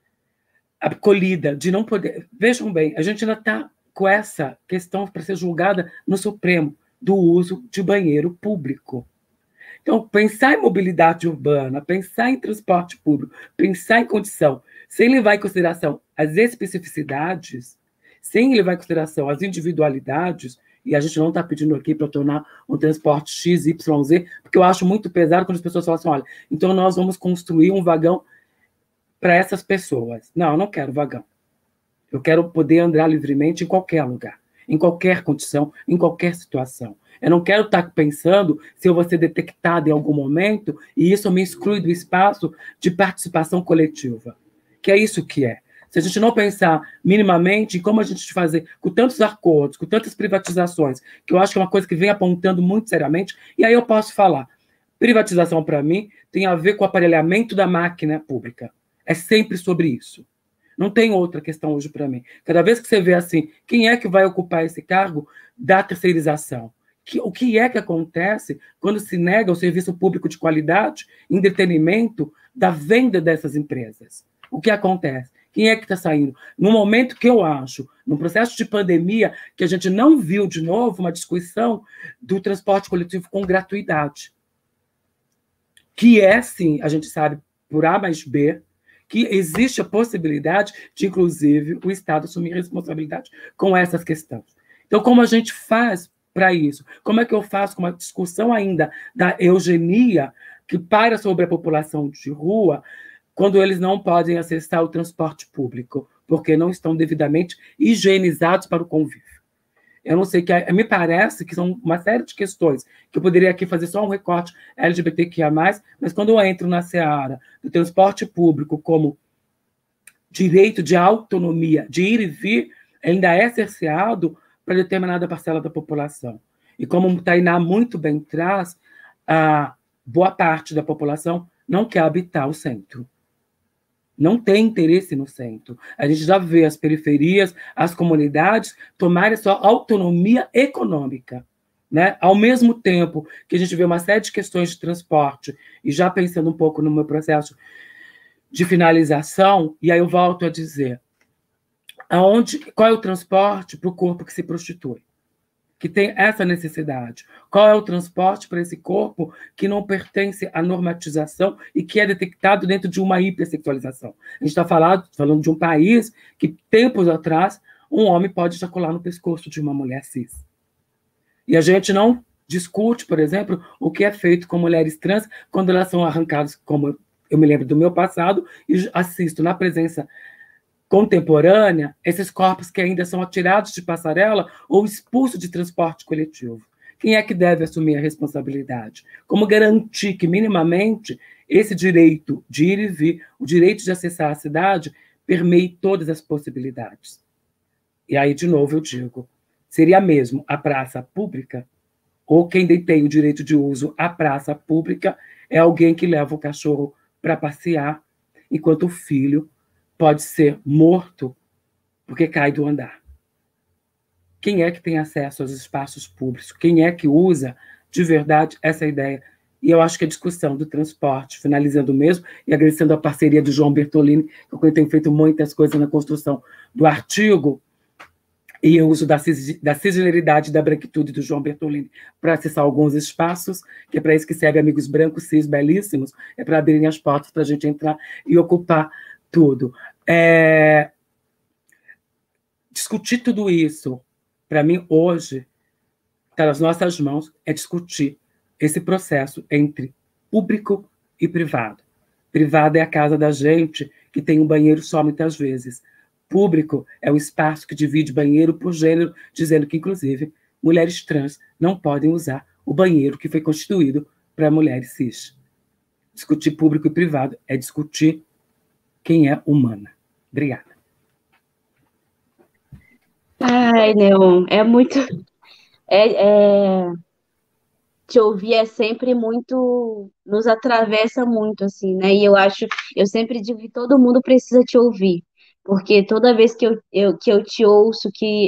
acolhida, de não poder... Vejam bem, a gente ainda está com essa questão para ser julgada no Supremo, do uso de banheiro público. Então, pensar em mobilidade urbana, pensar em transporte público, pensar em condição, sem levar em consideração as especificidades, sem levar em consideração as individualidades, e a gente não está pedindo aqui para tornar um transporte X, Y, Z, porque eu acho muito pesado quando as pessoas falam assim, olha, então nós vamos construir um vagão para essas pessoas. Não, eu não quero vagão. Eu quero poder andar livremente em qualquer lugar, em qualquer condição, em qualquer situação. Eu não quero estar pensando se eu vou ser detectada em algum momento e isso me exclui do espaço de participação coletiva. Que é isso que é. Se a gente não pensar minimamente em como a gente fazer com tantos acordos, com tantas privatizações, que eu acho que é uma coisa que vem apontando muito seriamente, e aí eu posso falar, privatização, para mim, tem a ver com o aparelhamento da máquina pública. É sempre sobre isso. Não tem outra questão hoje para mim. Cada vez que você vê assim, quem é que vai ocupar esse cargo da terceirização? O que é que acontece quando se nega o serviço público de qualidade em detrimento da venda dessas empresas? O que acontece? Quem é que está saindo? No momento que eu acho, no processo de pandemia, que a gente não viu de novo uma discussão do transporte coletivo com gratuidade. Que é, sim, a gente sabe, por A mais B, que existe a possibilidade de, inclusive, o Estado assumir responsabilidade com essas questões. Então, como a gente faz para isso? Como é que eu faço com uma discussão ainda da eugenia que paira sobre a população de rua quando eles não podem acessar o transporte público, porque não estão devidamente higienizados para o convívio? Eu não sei, me parece que são uma série de questões que eu poderia aqui fazer só um recorte LGBTQIA+, mas quando eu entro na seara do transporte público como direito de autonomia, de ir e vir, ainda é cerceado para determinada parcela da população. E como o Tainá muito bem traz, a boa parte da população não quer habitar o centro. Não tem interesse no centro. A gente já vê as periferias, as comunidades tomarem sua autonomia econômica, né? Ao mesmo tempo que a gente vê uma série de questões de transporte, e já pensando um pouco no meu processo de finalização, e aí eu volto a dizer, qual é o transporte para o corpo que se prostitui? Que tem essa necessidade. Qual é o transporte para esse corpo que não pertence à normatização e que é detectado dentro de uma hipersexualização? A gente está falando de um país que, tempos atrás, um homem pode ejacular no pescoço de uma mulher cis. E a gente não discute, por exemplo, o que é feito com mulheres trans quando elas são arrancadas, como eu me lembro do meu passado, e assisto na presença contemporânea, esses corpos que ainda são atirados de passarela ou expulsos de transporte coletivo. Quem é que deve assumir a responsabilidade? Como garantir que, minimamente, esse direito de ir e vir, o direito de acessar a cidade, permeie todas as possibilidades? E aí, de novo, eu digo, seria mesmo a praça pública? Ou quem detém o direito de uso à praça pública é alguém que leva o cachorro para passear, enquanto o filho pode ser morto porque cai do andar? Quem é que tem acesso aos espaços públicos? Quem é que usa de verdade essa ideia? E eu acho que a discussão do transporte, finalizando mesmo, e agradecendo a parceria do João Bertolini, que eu tenho feito muitas coisas na construção do artigo, e eu uso da cisgêneridade e da branquitude do João Bertolini para acessar alguns espaços, que é para isso que serve amigos brancos, cis, belíssimos, é para abrirem as portas para a gente entrar e ocupar tudo. Discutir tudo isso, para mim, hoje, está nas nossas mãos, é discutir esse processo entre público e privado. Privado é a casa da gente, que tem um banheiro só muitas vezes. Público é o espaço que divide banheiro por gênero, dizendo que, inclusive, mulheres trans não podem usar o banheiro que foi constituído para mulheres cis. Discutir público e privado é discutir quem é humana. Obrigada. Ai, Neon, é muito. Te ouvir é sempre muito. Nos atravessa muito, assim, né? E eu sempre digo que todo mundo precisa te ouvir. Porque toda vez que eu te ouço,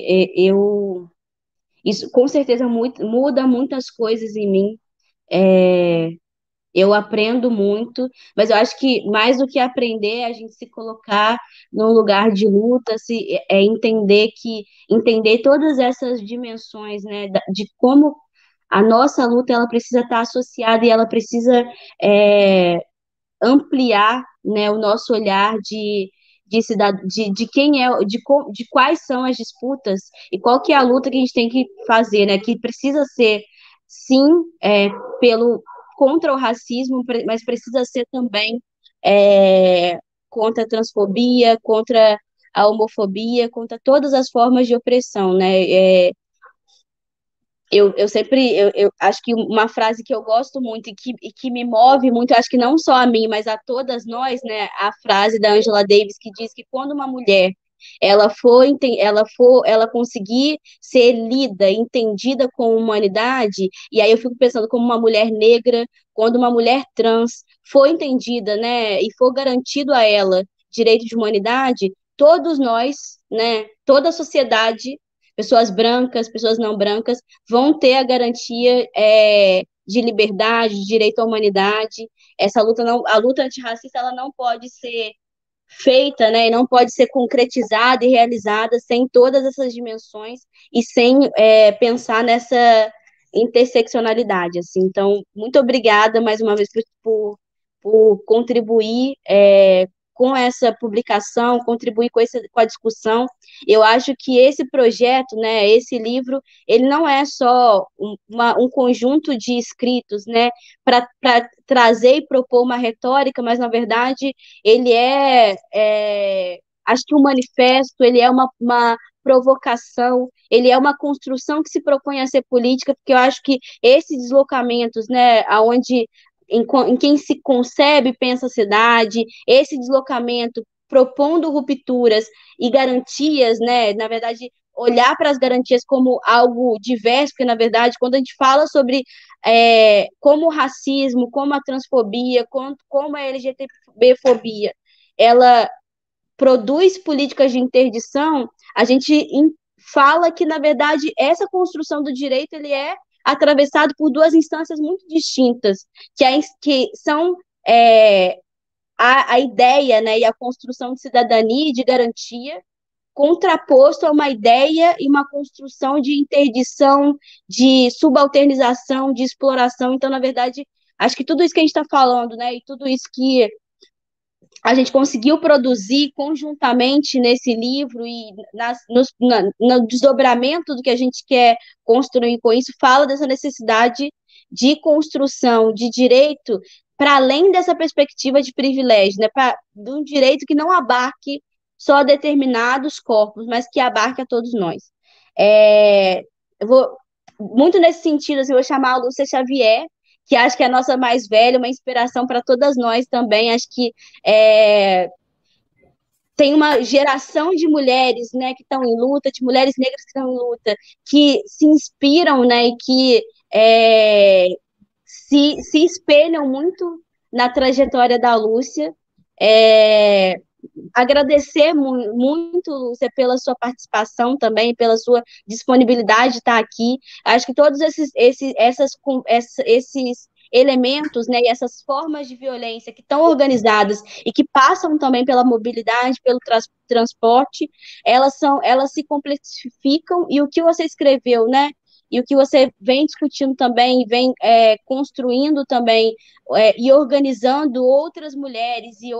isso com certeza muda muitas coisas em mim. É, eu aprendo muito, mas eu acho que mais do que aprender é a gente se colocar num lugar de luta, entender todas essas dimensões, né, de como a nossa luta ela precisa estar associada e ela precisa é, ampliar, né, o nosso olhar de quem é, de quais são as disputas e qual que é a luta que a gente tem que fazer, né, que precisa ser, sim, pelo contra o racismo, mas precisa ser também é, contra a transfobia, contra a homofobia, contra todas as formas de opressão, né? Eu sempre, eu acho que uma frase que eu gosto muito e que me move muito, acho que não só a mim, mas a todas nós, né? A frase da Angela Davis que diz que quando uma mulher ela conseguir ser lida, entendida com humanidade, e aí eu fico pensando como uma mulher negra, quando uma mulher trans for entendida, né, e for garantido a ela direito de humanidade, todos nós, né, toda a sociedade, pessoas brancas, pessoas não brancas, vão ter a garantia de liberdade, de direito à humanidade. Essa luta não, a luta antirracista ela não pode ser feita, né, e não pode ser concretizada e realizada sem todas essas dimensões e sem pensar nessa interseccionalidade, assim. Então, muito obrigada mais uma vez por contribuir com essa publicação, contribuir com a discussão. Eu acho que esse projeto, né, esse livro, ele não é só um conjunto de escritos, né, para trazer e propor uma retórica, mas, na verdade, ele acho que um manifesto, ele é uma provocação, ele é uma construção que se propõe a ser política, porque eu acho que esses deslocamentos, né, aonde em quem se concebe e pensa a cidade, esse deslocamento propondo rupturas e garantias, né, na verdade, olhar para as garantias como algo diverso, porque, na verdade, quando a gente fala sobre como o racismo, como a transfobia, como a LGBTfobia, ela produz políticas de interdição, a gente fala que, na verdade, essa construção do direito ele é atravessado por duas instâncias muito distintas, que são a ideia, né, e a construção de cidadania e de garantia, contraposto a uma ideia e uma construção de interdição, de subalternização, de exploração. Então, na verdade, acho que tudo isso que a gente está falando, né, e tudo isso que a gente conseguiu produzir conjuntamente nesse livro e no desdobramento do que a gente quer construir com isso, fala dessa necessidade de construção de direito para além dessa perspectiva de privilégio, né, de um direito que não abarque só determinados corpos, mas que abarque a todos nós. Eu vou, muito nesse sentido, assim, eu vou chamar a Lúcia Xavier, que acho que é a nossa mais velha, uma inspiração para todas nós também. Acho que tem uma geração de mulheres, né, que estão em luta, de mulheres negras que estão em luta, que se inspiram, né, e que se espelham muito na trajetória da Lúcia. Agradecer muito, Lúcia, pela sua participação também, pela sua disponibilidade de estar aqui. Acho que todos esses elementos, né, e essas formas de violência que estão organizadas e que passam também pela mobilidade, pelo transporte, elas se complexificam, e o que você escreveu, né, e o que você vem discutindo também, vem construindo também, e organizando outras mulheres e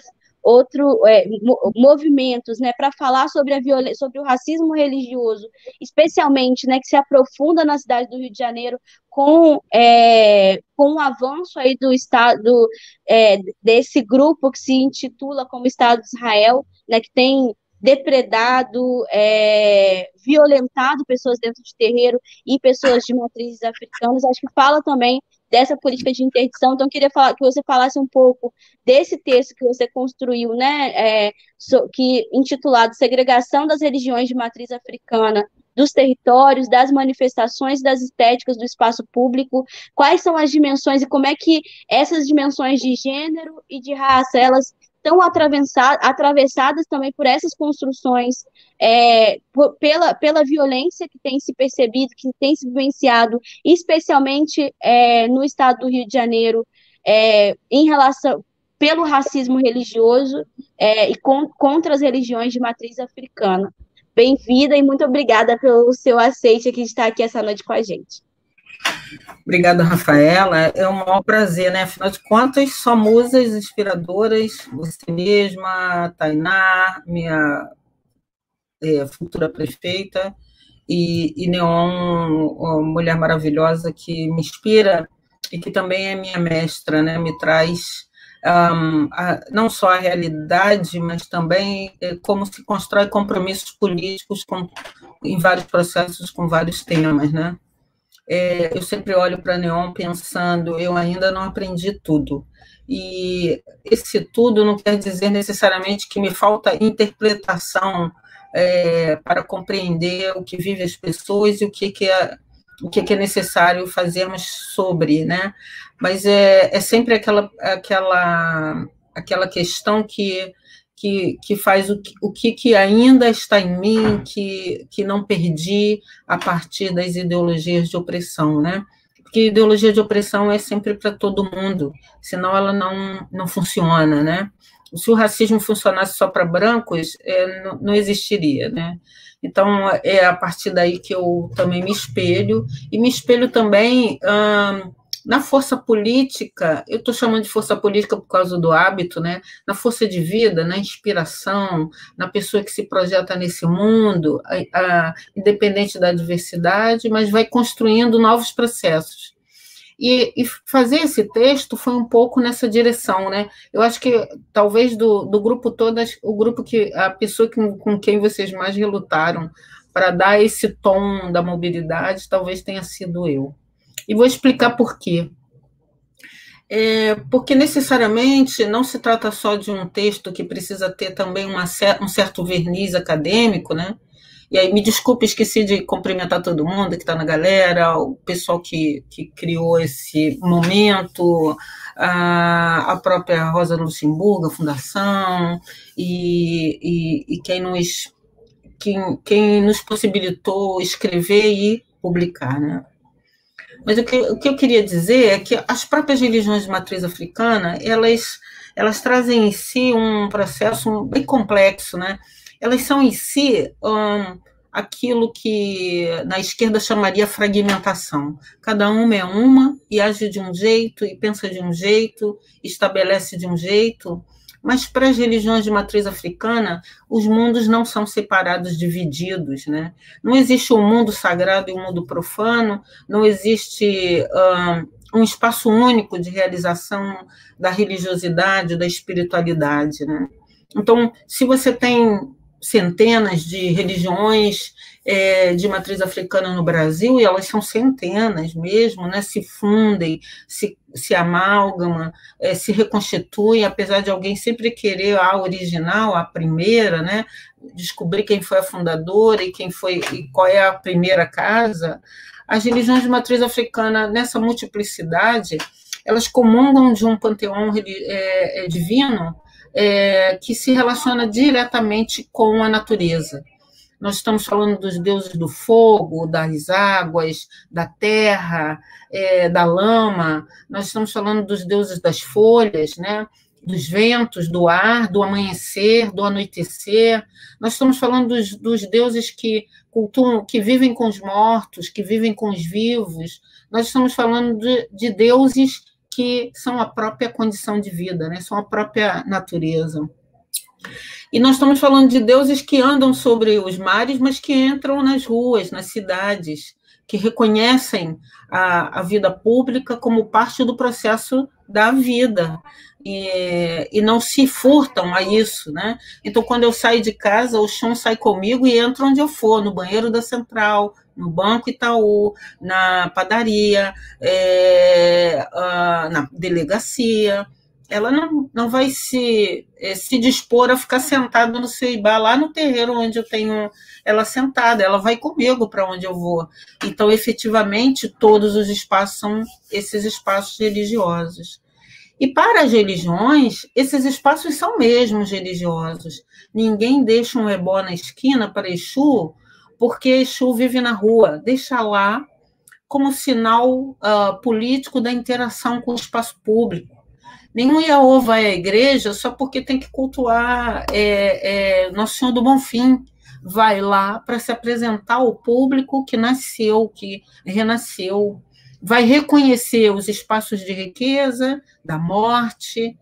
movimentos, né, para falar sobre a violência, sobre o racismo religioso, especialmente, né, que se aprofunda na cidade do Rio de Janeiro com o avanço aí do Estado, desse grupo que se intitula como Estado de Israel, né, que tem depredado, violentado pessoas dentro de terreiro e pessoas de matrizes africanas. Acho que fala também dessa política de interdição. Então, eu queria que você falasse um pouco desse texto que você construiu, né, intitulado Segregação das Religiões de Matriz Africana dos Territórios, das Manifestações, das Estéticas do Espaço Público, quais são as dimensões e como é que essas dimensões de gênero e de raça, elas estão atravessadas também por essas construções, pela violência que tem se percebido, que tem se vivenciado, especialmente no estado do Rio de Janeiro, em relação pelo racismo religioso e contra as religiões de matriz africana. Bem-vinda e muito obrigada pelo seu aceite aqui de estar aqui essa noite com a gente. Obrigada, Rafaela. É um maior prazer, né? Afinal de contas, só musas inspiradoras, você mesma, Tainá, minha futura prefeita, e Neon, uma mulher maravilhosa que me inspira e que também é minha mestra, né? Me traz não só a realidade, mas também como se constrói compromissos políticos em vários processos, com vários temas, né? eu sempre olho para Neon pensando, eu ainda não aprendi tudo. E esse tudo não quer dizer necessariamente que me falta interpretação para compreender o que vivem as pessoas e o que é necessário fazermos sobre, né? Mas é sempre aquela questão que faz o que ainda está em mim, que não perdi a partir das ideologias de opressão, né? Porque ideologia de opressão é sempre para todo mundo, senão ela não funciona, né? Se o racismo funcionasse só para brancos, não existiria, né? Então, é a partir daí que eu também me espelho, e me espelho também na força política. Eu estou chamando de força política por causa do hábito, né? Na força de vida, na inspiração, na pessoa que se projeta nesse mundo, independente da diversidade, mas vai construindo novos processos. E fazer esse texto foi um pouco nessa direção, né? Eu acho que talvez do grupo todo, a pessoa com quem vocês mais relutaram para dar esse tom da mobilidade, talvez tenha sido eu. E vou explicar por quê. Porque necessariamente não se trata só de um texto que precisa ter também um certo verniz acadêmico, né? E aí, me desculpe, esqueci de cumprimentar todo mundo que está na galera, o pessoal que criou esse momento, a própria Rosa Luxemburgo, a Fundação, e quem nos possibilitou escrever e publicar, né? Mas o que eu queria dizer é que as próprias religiões de matriz africana, elas trazem em si um processo bem complexo, né? Elas são em si aquilo que na esquerda chamaria fragmentação. Cada uma é uma e age de um jeito, e pensa de um jeito, estabelece de um jeito, mas para as religiões de matriz africana, os mundos não são separados, divididos, né? Não existe um mundo sagrado e um mundo profano, não existe um espaço único de realização da religiosidade, da espiritualidade, né? Então, se você tem centenas de religiões de matriz africana no Brasil, e elas são centenas mesmo, né? Se fundem, se amalgamam, se reconstituem, apesar de alguém sempre querer a original, a primeira, né? Descobrir quem foi a fundadora e qual é a primeira casa. As religiões de matriz africana, nessa multiplicidade, elas comungam de um panteão divino que se relaciona diretamente com a natureza. Nós estamos falando dos deuses do fogo, das águas, da terra, da lama, nós estamos falando dos deuses das folhas, né? Dos ventos, do ar, do amanhecer, do anoitecer. Nós estamos falando dos deuses que cultuam, que vivem com os mortos, que vivem com os vivos. Nós estamos falando de deuses que são a própria condição de vida, né? São a própria natureza. E nós estamos falando de deuses que andam sobre os mares, mas que entram nas ruas, nas cidades, que reconhecem a vida pública como parte do processo da vida, e não se furtam a isso, né? Então, quando eu saio de casa, o chão sai comigo e entra onde eu for, no banheiro da central, no Banco Itaú, na padaria, na delegacia. Ela não vai se dispor a ficar sentada no Ceibá, lá no terreiro onde eu tenho ela sentada, ela vai comigo para onde eu vou. Então, efetivamente, todos os espaços são esses espaços religiosos. E para as religiões, esses espaços são mesmos religiosos. Ninguém deixa um ebó na esquina para Exu, porque Exu vive na rua. Deixa lá como sinal político da interação com o espaço público. Nenhum Iaô vai à igreja só porque tem que cultuar Nosso Senhor do Bonfim. Vai lá para se apresentar ao público que nasceu, que renasceu. Vai reconhecer os espaços de riqueza, da morte,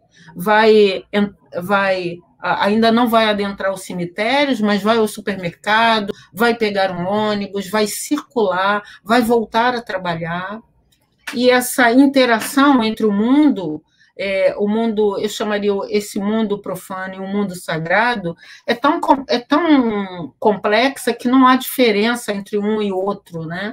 ainda não vai adentrar os cemitérios, mas vai ao supermercado, vai pegar um ônibus, vai circular, vai voltar a trabalhar. E essa interação entre o mundo, eu chamaria esse mundo profano e o mundo sagrado, é tão complexa que não há diferença entre um e outro, né?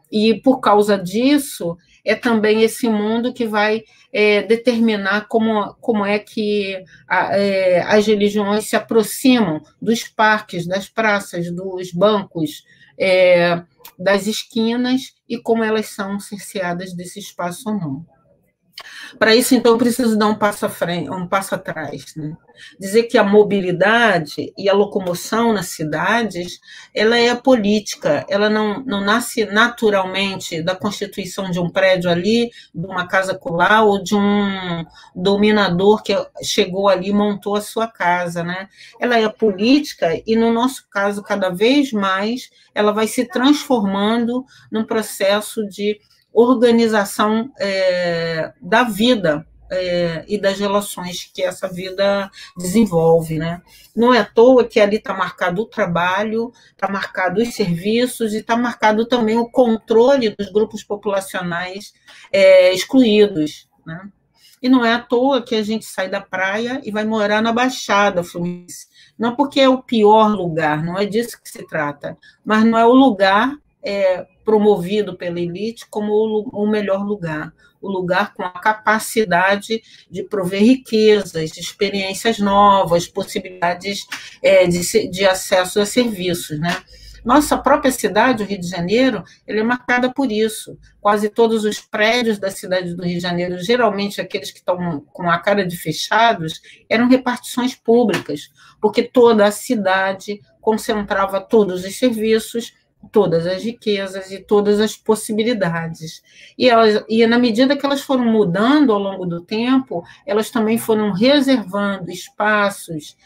E, por causa disso, é também esse mundo que vai determinar como é que as religiões se aproximam dos parques, das praças, dos bancos, das esquinas, e como elas são cerceadas desse espaço ou não. Para isso, então, eu preciso dar um passo à frente, um passo atrás, né? Dizer que a mobilidade e a locomoção nas cidades, ela é política, ela não nasce naturalmente da constituição de um prédio ali, de uma casa acolá, ou de um dominador que chegou ali e montou a sua casa, né? Ela é política e, no nosso caso, cada vez mais, ela vai se transformando num processo de organização da vida e das relações que essa vida desenvolve, né? Não é à toa que ali está marcado o trabalho, está marcado os serviços e está marcado também o controle dos grupos populacionais excluídos, né? E não é à toa que a gente sai da praia e vai morar na Baixada Fluminense. Não porque é o pior lugar, não é disso que se trata, mas não é o lugar promovido pela elite como o melhor lugar, o lugar com a capacidade de prover riquezas, experiências novas, possibilidades de acesso a serviços, né? Nossa própria cidade, o Rio de Janeiro, ele é marcada por isso. Quase todos os prédios da cidade do Rio de Janeiro, geralmente aqueles que estão com a cara de fechados, eram repartições públicas, porque toda a cidade concentrava todos os serviços, todas as riquezas e todas as possibilidades. E na medida que elas foram mudando ao longo do tempo, elas também foram reservando espaços,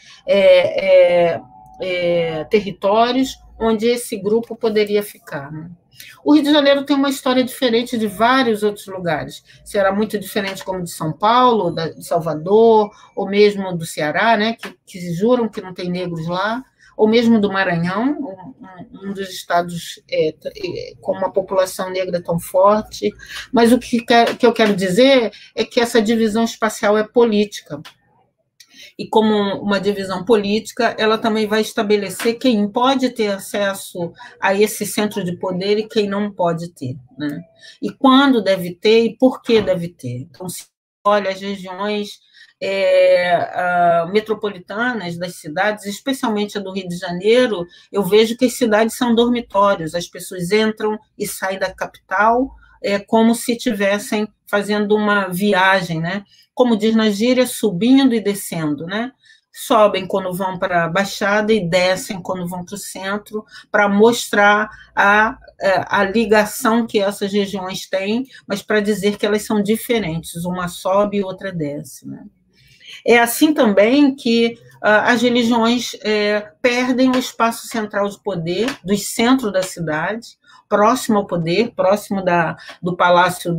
territórios, onde esse grupo poderia ficar, né? O Rio de Janeiro tem uma história diferente de vários outros lugares. Será muito diferente como de São Paulo, de Salvador, ou mesmo do Ceará, né, que juram que não tem negros lá, ou mesmo do Maranhão, um dos estados com uma população negra tão forte. Mas o que eu quero dizer é que essa divisão espacial é política. E como uma divisão política, ela também vai estabelecer quem pode ter acesso a esse centro de poder e quem não pode ter, né? E quando deve ter e por que deve ter. Então, se olha as regiões metropolitanas das cidades, especialmente a do Rio de Janeiro, eu vejo que as cidades são dormitórios, as pessoas entram e saem da capital como se estivessem fazendo uma viagem, né? Como diz na gíria, subindo e descendo, né? Sobem quando vão para a Baixada e descem quando vão para o centro, para mostrar a ligação que essas regiões têm, mas para dizer que elas são diferentes, uma sobe e outra desce, né? É assim também que as religiões perdem o espaço central de poder, do centro da cidade, próximo ao poder, próximo do palácio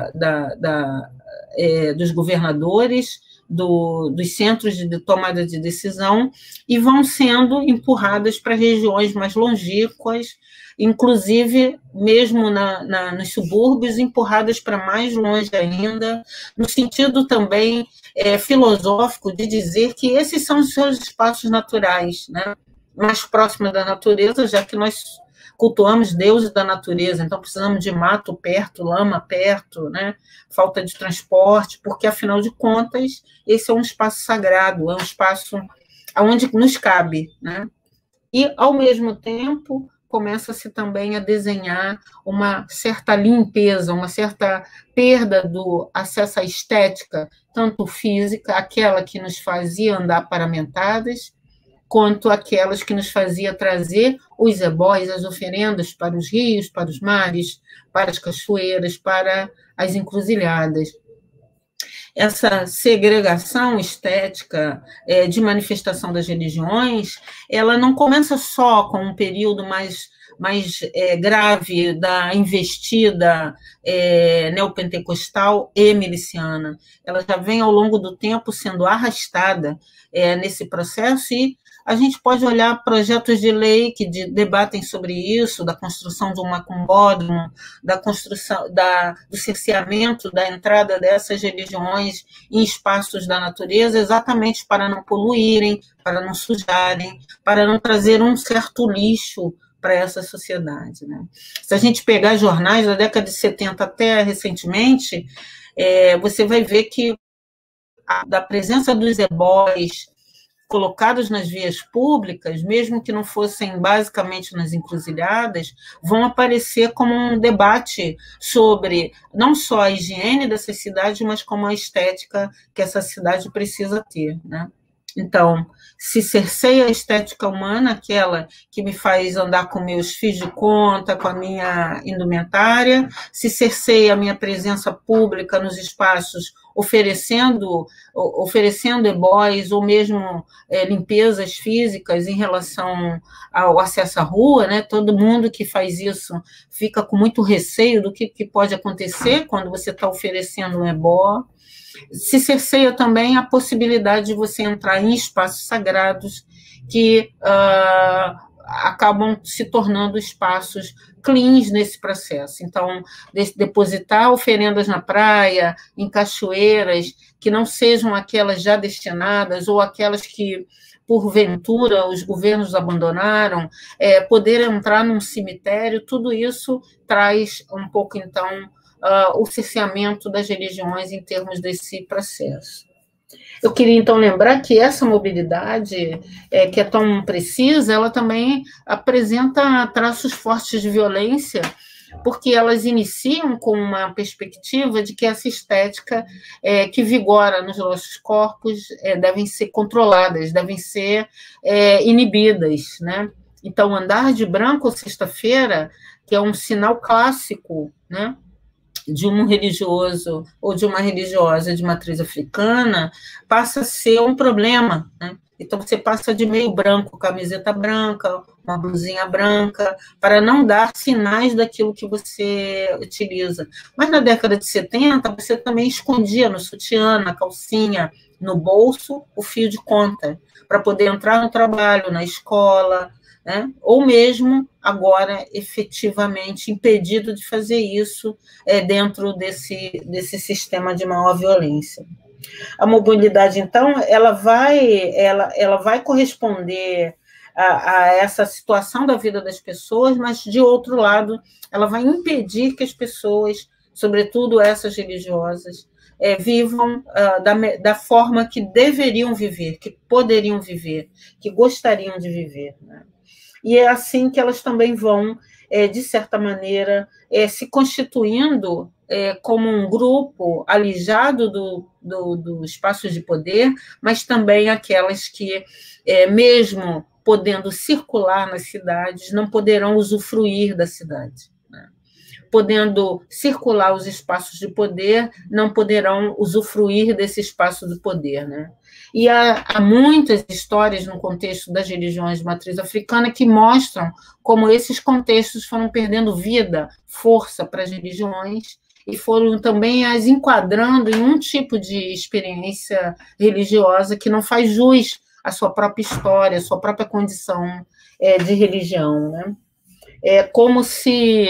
dos governadores, dos centros de tomada de decisão, e vão sendo empurradas para regiões mais longínquas, inclusive, mesmo nos subúrbios, empurradas para mais longe ainda, no sentido também filosófico de dizer que esses são os seus espaços naturais, né? Mais próximos da natureza, já que nós cultuamos deuses da natureza, então precisamos de mato perto, lama perto, né? Falta de transporte, porque, afinal de contas, esse é um espaço sagrado, é um espaço onde nos cabe, né? E, ao mesmo tempo, começa-se também a desenhar uma certa limpeza, uma certa perda do acesso à estética, tanto física, aquela que nos fazia andar paramentadas, quanto aquelas que nos fazia trazer os ebóis, as oferendas para os rios, para os mares, para as cachoeiras, para as encruzilhadas. Essa segregação estética de manifestação das religiões, ela não começa só com um período mais grave da investida neopentecostal e miliciana. Ela já vem, ao longo do tempo, sendo arrastada nesse processo, e a gente pode olhar projetos de lei que debatem sobre isso, da construção de um macumbódromo, da construção do cerceamento da entrada dessas religiões em espaços da natureza, exatamente para não poluírem, para não sujarem, para não trazer um certo lixo para essa sociedade, né? Se a gente pegar jornais da década de 70 até recentemente, você vai ver que da presença dos ebóis colocados nas vias públicas, mesmo que não fossem basicamente nas encruzilhadas, vão aparecer como um debate sobre não só a higiene dessa cidade, mas como a estética que essa cidade precisa ter, né? Então, se cerceia a estética humana, aquela que me faz andar com meus fios de conta, com a minha indumentária, se cerceia a minha presença pública nos espaços, oferecendo ebóis ou mesmo limpezas físicas em relação ao acesso à rua, né? Todo mundo que faz isso fica com muito receio do que pode acontecer quando você está oferecendo um ebó. Se cerceia também a possibilidade de você entrar em espaços sagrados que acabam se tornando espaços cleans nesse processo. Então, depositar oferendas na praia, em cachoeiras, que não sejam aquelas já destinadas ou aquelas que, porventura, os governos abandonaram, poder entrar num cemitério, tudo isso traz um pouco, então, o cerceamento das religiões em termos desse processo. Eu queria, então, lembrar que essa mobilidade, que é tão precisa, ela também apresenta traços fortes de violência, porque elas iniciam com uma perspectiva de que essa estética que vigora nos nossos corpos devem ser controladas, devem ser inibidas, né? Então, andar de branco sexta-feira, que é um sinal clássico, né, de um religioso ou de uma religiosa de matriz africana, passa a ser um problema, né? Então, você passa de meio branco, camiseta branca, uma blusinha branca, para não dar sinais daquilo que você utiliza. Mas na década de 70, você também escondia no sutiã, na calcinha, no bolso, o fio de conta, para poder entrar no trabalho, na escola, né? Ou mesmo, agora, efetivamente, impedido de fazer isso dentro desse sistema de maior violência. A mobilidade, então, ela vai corresponder a essa situação da vida das pessoas, mas, de outro lado, ela vai impedir que as pessoas, sobretudo essas religiosas, vivam da forma que deveriam viver, que poderiam viver, que gostariam de viver, né? E é assim que elas também vão, de certa maneira, se constituindo como um grupo alijado do espaço de poder, mas também aquelas que, mesmo podendo circular nas cidades, não poderão usufruir da cidade, né? Podendo circular os espaços de poder, não poderão usufruir desse espaço do poder, né? E há muitas histórias no contexto das religiões de matriz africana que mostram como esses contextos foram perdendo vida, força para as religiões e foram também as enquadrando em um tipo de experiência religiosa que não faz jus à sua própria história, à sua própria condição de religião, né? É como se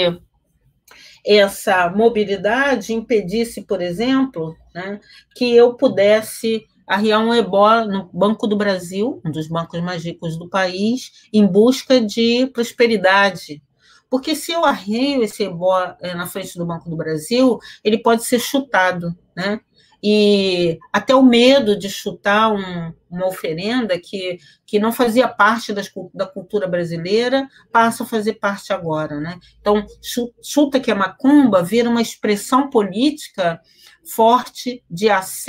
essa mobilidade impedisse, por exemplo, né, que eu pudesse arriar um ebó no Banco do Brasil, um dos bancos mais ricos do país, em busca de prosperidade. Porque se eu arreio esse ebó na frente do Banco do Brasil, ele pode ser chutado, né? E até o medo de chutar uma oferenda que não fazia parte da cultura brasileira passa a fazer parte agora, né? Então, chuta que é macumba vira uma expressão política forte de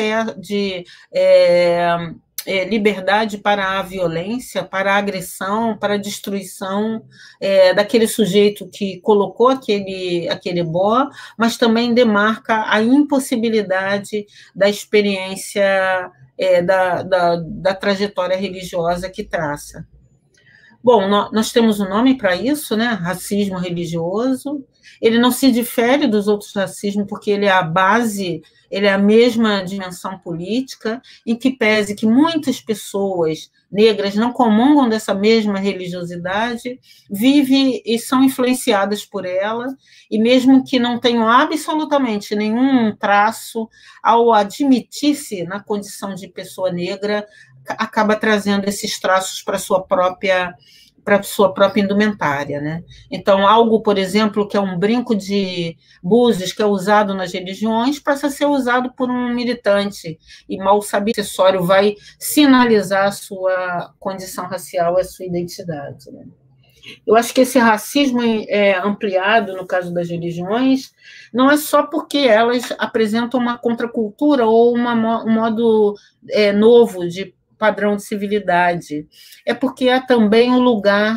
liberdade para a violência, para a agressão, para a destruição daquele sujeito que colocou aquele ebó, mas também demarca a impossibilidade da experiência da trajetória religiosa que traça. Bom, nós temos um nome para isso, né? Racismo religioso. Ele não se difere dos outros racismos porque ele é a base, ele é a mesma dimensão política, em que pese que muitas pessoas negras não comungam dessa mesma religiosidade, vivem e são influenciadas por ela, e mesmo que não tenham absolutamente nenhum traço, ao admitir-se na condição de pessoa negra, acaba trazendo esses traços para a sua própria para a sua própria indumentária, né? Então, algo, por exemplo, que é um brinco de búzios que é usado nas religiões, passa a ser usado por um militante, e mal sabe, o acessório vai sinalizar a sua condição racial, a sua identidade, né? Eu acho que esse racismo ampliado, no caso das religiões, não é só porque elas apresentam uma contracultura ou um modo novo de padrão de civilidade, é porque é também um lugar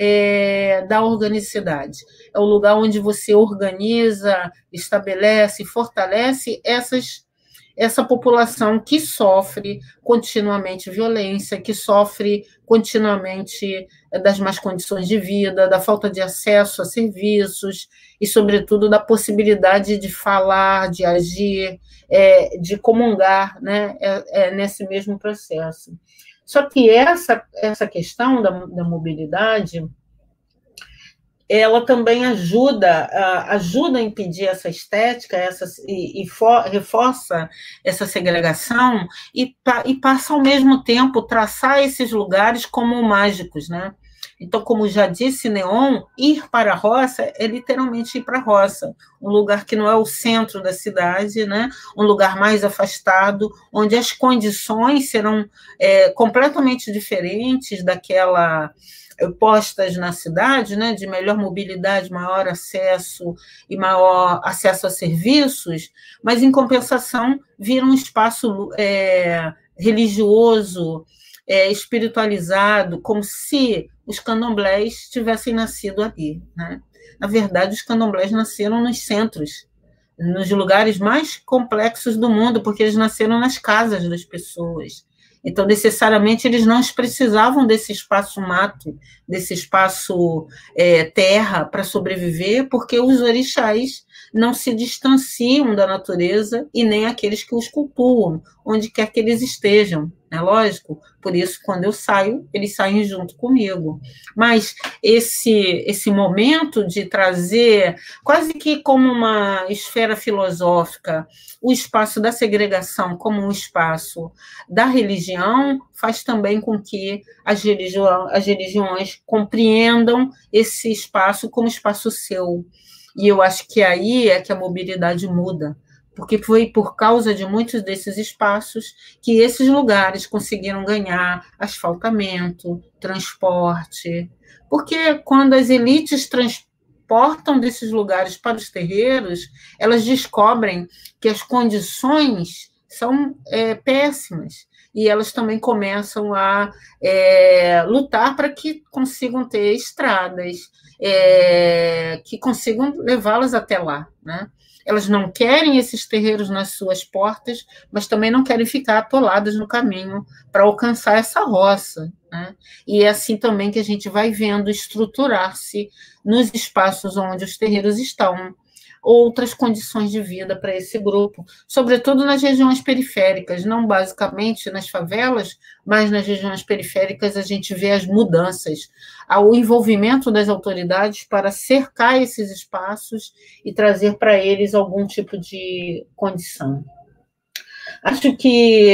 da organicidade, é o lugar onde você organiza, estabelece, fortalece essa população que sofre continuamente violência, que sofre continuamente das más condições de vida, da falta de acesso a serviços e, sobretudo, da possibilidade de falar, de agir, de comungar, né, nesse mesmo processo. Só que essa questão da mobilidade, ela também ajuda a impedir essa estética e reforça essa segregação e passa, ao mesmo tempo, traçar esses lugares como mágicos, né? Então, como já disse Neon, ir para a roça é literalmente ir para a roça, um lugar que não é o centro da cidade, né? Um lugar mais afastado, onde as condições serão completamente diferentes daquela postas na cidade, né, de melhor mobilidade, maior acesso e maior acesso a serviços, mas, em compensação, vira um espaço religioso, espiritualizado, como se os candomblés tivessem nascido ali, né? Na verdade, os candomblés nasceram nos centros, nos lugares mais complexos do mundo, porque eles nasceram nas casas das pessoas. Então, necessariamente, eles não precisavam desse espaço mato, desse espaço terra para sobreviver, porque os orixás não se distanciam da natureza e nem aqueles que os cultuam, onde quer que eles estejam, é lógico? Por isso, quando eu saio, eles saem junto comigo. Mas esse momento de trazer, quase que como uma esfera filosófica, o espaço da segregação como um espaço da religião, faz também com que as religiões compreendam esse espaço como espaço seu. E eu acho que aí é que a mobilidade muda, porque foi por causa de muitos desses espaços que esses lugares conseguiram ganhar asfaltamento, transporte, porque quando as elites transportam desses lugares para os terreiros, elas descobrem que as condições são péssimas, e elas também começam a lutar para que consigam ter estradas, que consigam levá-las até lá, né? Elas não querem esses terreiros nas suas portas, mas também não querem ficar atoladas no caminho para alcançar essa roça, né? E é assim também que a gente vai vendo estruturar-se nos espaços onde os terreiros estão outras condições de vida para esse grupo, sobretudo nas regiões periféricas, não basicamente nas favelas, mas nas regiões periféricas a gente vê as mudanças, o envolvimento das autoridades para cercar esses espaços e trazer para eles algum tipo de condição. Acho que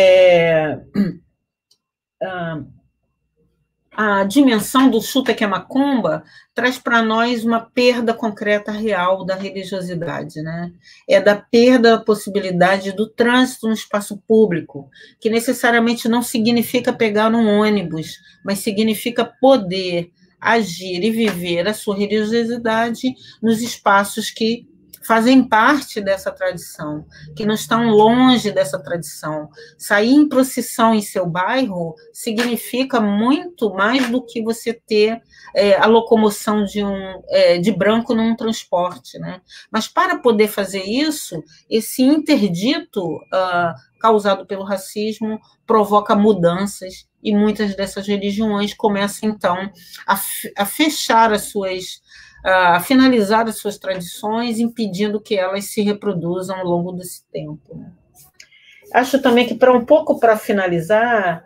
a dimensão do Chuta que é Macumba traz para nós uma perda concreta real da religiosidade, né? É da perda da possibilidade do trânsito no espaço público, que necessariamente não significa pegar um ônibus, mas significa poder agir e viver a sua religiosidade nos espaços que fazem parte dessa tradição, que não estão longe dessa tradição. Sair em procissão em seu bairro significa muito mais do que você ter a locomoção de branco num transporte, né? Mas para poder fazer isso, esse interdito causado pelo racismo provoca mudanças, e muitas dessas religiões começam, então, a fechar a finalizar as suas tradições, impedindo que elas se reproduzam ao longo desse tempo. Acho também que, para finalizar,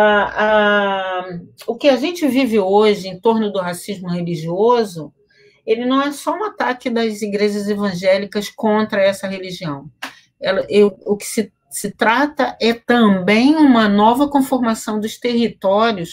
o que a gente vive hoje em torno do racismo religioso, ele não é só um ataque das igrejas evangélicas contra essa religião. O que se trata é também uma nova conformação dos territórios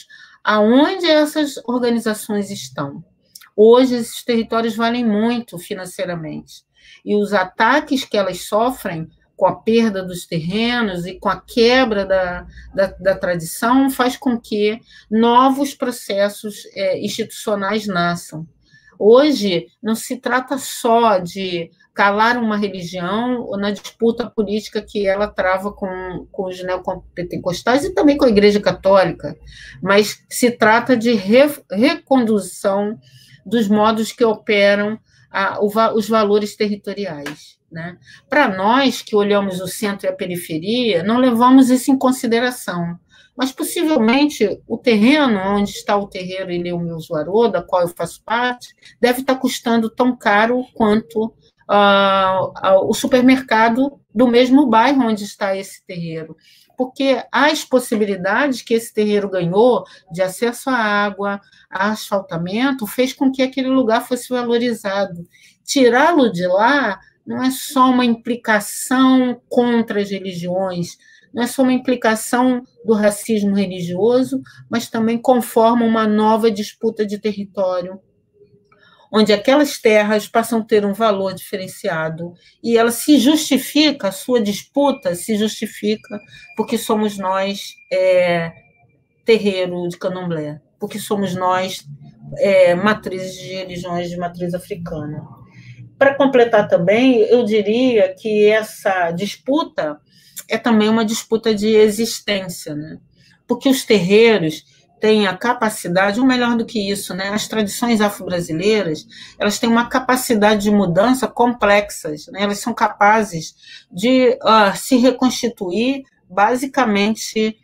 aonde essas organizações estão. Hoje, esses territórios valem muito financeiramente, e os ataques que elas sofrem com a perda dos terrenos e com a quebra da tradição faz com que novos processos institucionais nasçam. Hoje, não se trata só de calar uma religião ou na disputa política que ela trava com os neopentecostais e também com a Igreja Católica, mas se trata de recondução dos modos que operam os valores territoriais. Né? Para nós, que olhamos o centro e a periferia, não levamos isso em consideração. Mas, possivelmente, o terreno onde está o terreiro Ilhéu Zuarô, da qual eu faço parte, deve estar custando tão caro quanto o supermercado do mesmo bairro onde está esse terreiro. Porque as possibilidades que esse terreiro ganhou de acesso à água, a asfaltamento, fez com que aquele lugar fosse valorizado. Tirá-lo de lá não é só uma implicação contra as religiões, não é só uma implicação do racismo religioso, mas também conforma uma nova disputa de território, onde aquelas terras passam a ter um valor diferenciado, e ela se justifica, a sua disputa se justifica porque somos nós terreiro de candomblé, porque somos nós matrizes de religiões de matriz africana. Para completar também, eu diria que essa disputa é também uma disputa de existência, né? Porque os terreiros têm a capacidade, ou melhor do que isso, né? As tradições afro-brasileiras, elas têm uma capacidade de mudança complexas, né? Elas são capazes de se reconstituir basicamente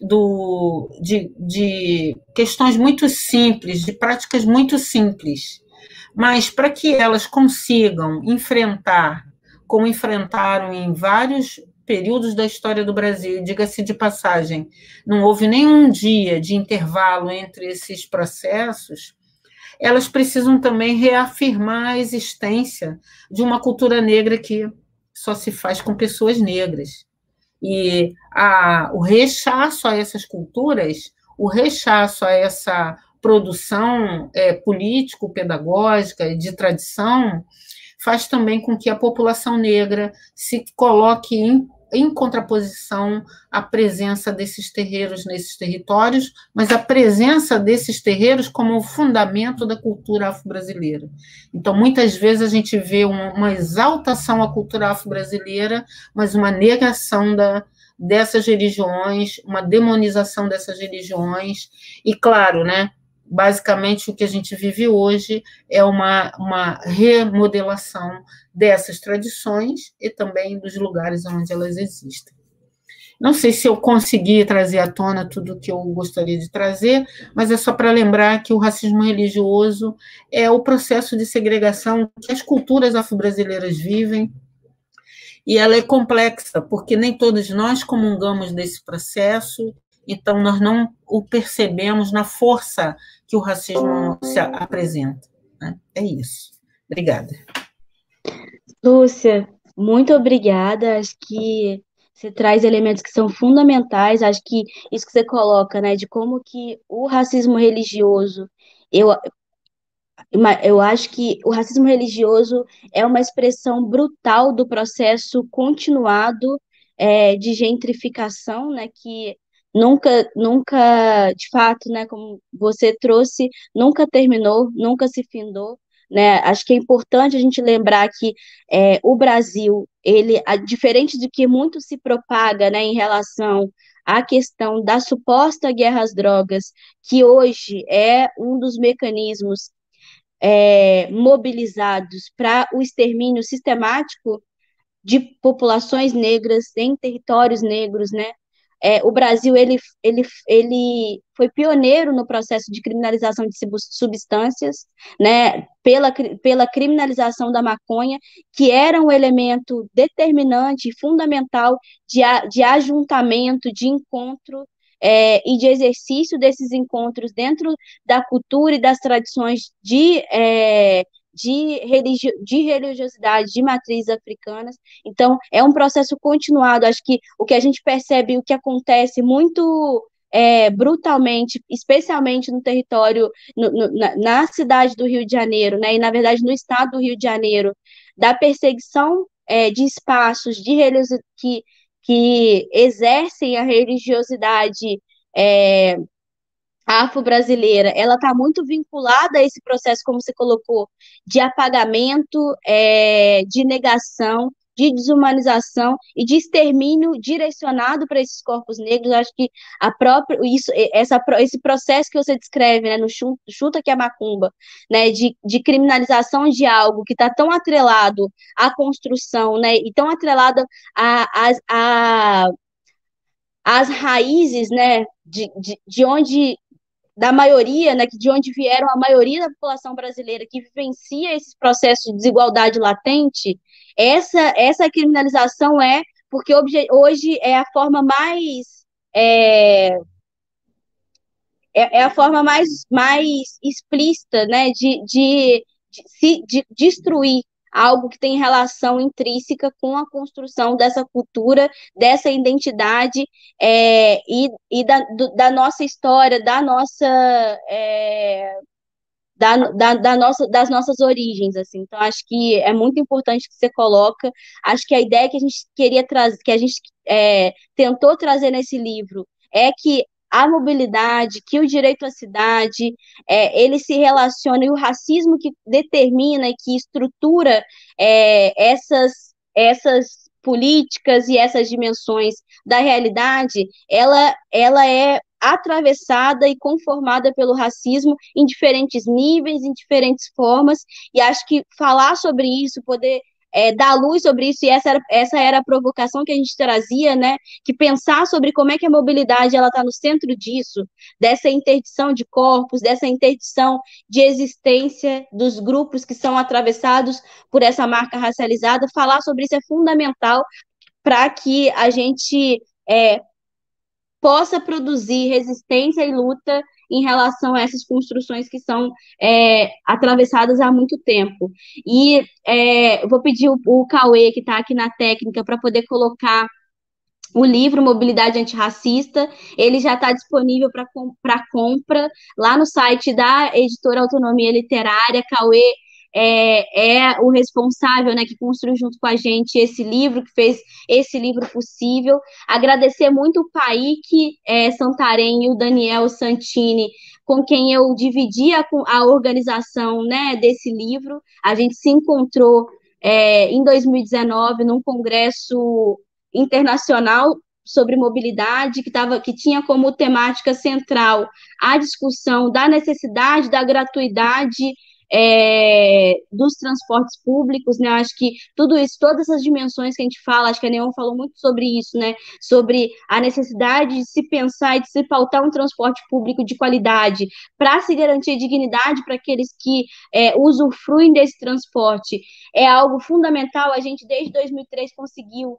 de questões muito simples, de práticas muito simples. Mas para que elas consigam enfrentar, como enfrentaram em vários períodos da história do Brasil, diga-se de passagem, não houve nenhum dia de intervalo entre esses processos, elas precisam também reafirmar a existência de uma cultura negra que só se faz com pessoas negras. E o rechaço a essas culturas, o rechaço a essa produção político-pedagógica de tradição, faz também com que a população negra se coloque em contraposição à presença desses terreiros nesses territórios, mas a presença desses terreiros como o fundamento da cultura afro-brasileira. Então, muitas vezes a gente vê uma exaltação à cultura afro-brasileira, mas uma negação dessas religiões, uma demonização dessas religiões, e claro, né, basicamente o que a gente vive hoje é uma remodelação dessas tradições e também dos lugares onde elas existem. Não sei se eu consegui trazer à tona tudo o que eu gostaria de trazer, mas é só para lembrar que o racismo religioso é o processo de segregação que as culturas afro-brasileiras vivem, e ela é complexa, porque nem todos nós comungamos desse processo, então nós não o percebemos na força que o racismo se apresenta. Né? É isso. Obrigada. Lúcia, muito obrigada. Acho que você traz elementos que são fundamentais. Acho que isso que você coloca, né, de como que o racismo religioso, eu acho que o racismo religioso é uma expressão brutal do processo continuado de gentrificação, né, que nunca, de fato, né, como você trouxe, nunca terminou, nunca se findou, né? Acho que é importante a gente lembrar que o Brasil, diferente do que muito se propaga, né, em relação à questão da suposta guerra às drogas, que hoje é um dos mecanismos mobilizados para o extermínio sistemático de populações negras em territórios negros, né? O Brasil ele foi pioneiro no processo de criminalização de substâncias, né? Pela criminalização da maconha, que era um elemento determinante, fundamental de ajuntamento, de encontro e de exercício desses encontros dentro da cultura e das tradições de religiosidade, de matrizes africanas. Então, é um processo continuado. Acho que o que a gente percebe, o que acontece muito brutalmente, especialmente no território, na cidade do Rio de Janeiro, né, e na verdade no estado do Rio de Janeiro, da perseguição de espaços que exercem a religiosidade é, afro-brasileira, ela está muito vinculada a esse processo, como você colocou, de apagamento, de negação, de desumanização e de extermínio direcionado para esses corpos negros. Acho que esse processo que você descreve, né, no Chuta que é Macumba, né, de criminalização de algo que está tão atrelado à construção, né, e tão atrelado às raízes, né, de onde da maioria, né, de onde vieram a maioria da população brasileira que vivencia esse processo de desigualdade latente, essa criminalização porque hoje é a forma mais a forma mais explícita, né, de destruir algo que tem relação intrínseca com a construção dessa cultura, dessa identidade da nossa história, das nossas origens, assim. Então, acho que é muito importante que você coloca. Acho que a ideia que a gente queria trazer, que a gente tentou trazer nesse livro, é que a mobilidade, que o direito à cidade, ele se relaciona, e o racismo que determina e que estrutura essas políticas e essas dimensões da realidade, ela é atravessada e conformada pelo racismo em diferentes níveis, em diferentes formas, e acho que falar sobre isso, poder dar luz sobre isso, e essa era a provocação que a gente trazia, né, que pensar sobre como é que a mobilidade ela está no centro disso, dessa interdição de corpos, dessa interdição de existência dos grupos que são atravessados por essa marca racializada. Falar sobre isso é fundamental para que a gente possa produzir resistência e luta em relação a essas construções que são atravessadas há muito tempo. E vou pedir o Cauê, que está aqui na técnica, para poder colocar o livro Mobilidade Antirracista. Ele já está disponível para compra lá no site da editora Autonomia Literária. Cauê o responsável, né, que construiu junto com a gente esse livro, que fez esse livro possível. Agradecer muito o Paik Santarém e o Daniel Santini, com quem eu dividi a organização, né, desse livro. A gente se encontrou em 2019 num congresso internacional sobre mobilidade, que tinha como temática central a discussão da necessidade da gratuidade dos transportes públicos, né? Acho que tudo isso, todas essas dimensões que a gente fala, acho que a Neon falou muito sobre isso, né? Sobre a necessidade de se pensar e de se pautar um transporte público de qualidade para se garantir dignidade para aqueles que usufruem desse transporte. É algo fundamental. A gente, desde 2003, conseguiu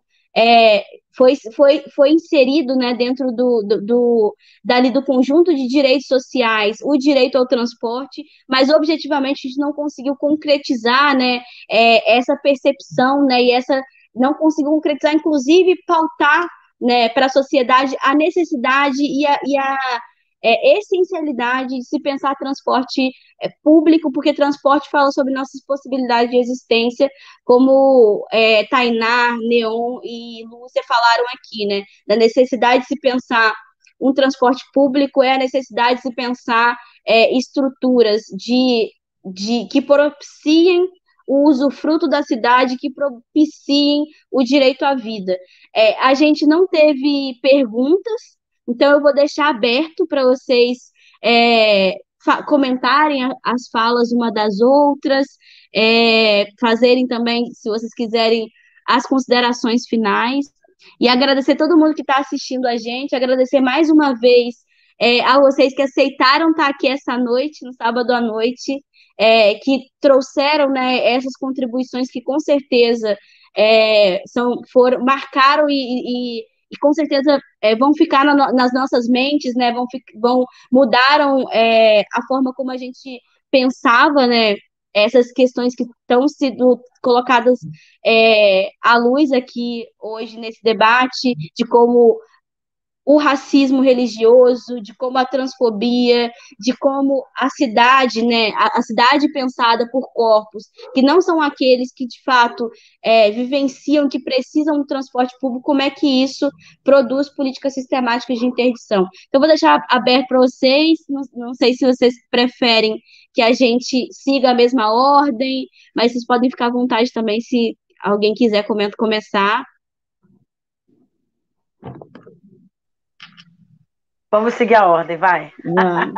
foi inserido, né, dentro dali do conjunto de direitos sociais, o direito ao transporte, mas objetivamente a gente não conseguiu concretizar, né, essa percepção, né, não conseguiu concretizar, inclusive pautar, né, para a sociedade a necessidade e a essencialidade de se pensar transporte público, porque transporte fala sobre nossas possibilidades de existência, como Tainá, Neon e Lúcia falaram aqui, né? Da necessidade de se pensar um transporte público, a necessidade de se pensar estruturas que propiciem o usufruto da cidade, que propiciem o direito à vida. A gente não teve perguntas, então eu vou deixar aberto para vocês comentarem as falas uma das outras, fazerem também, se vocês quiserem, as considerações finais, e agradecer todo mundo que está assistindo a gente, agradecer mais uma vez a vocês que aceitaram estar aqui essa noite, no sábado à noite, que trouxeram, né, essas contribuições que com certeza marcaram e com certeza vão ficar nas nossas mentes, né, mudaram a forma como a gente pensava, né, essas questões que estão sendo colocadas à luz aqui hoje nesse debate, de como o racismo religioso, de como a transfobia, de como a cidade, né, a cidade pensada por corpos, que não são aqueles que, de fato, vivenciam, que precisam do transporte público, como é que isso produz políticas sistemáticas de interdição. Então, vou deixar aberto para vocês, não sei se vocês preferem que a gente siga a mesma ordem, mas vocês podem ficar à vontade também, se alguém quiser começar. Vamos seguir a ordem, vai. Vamos.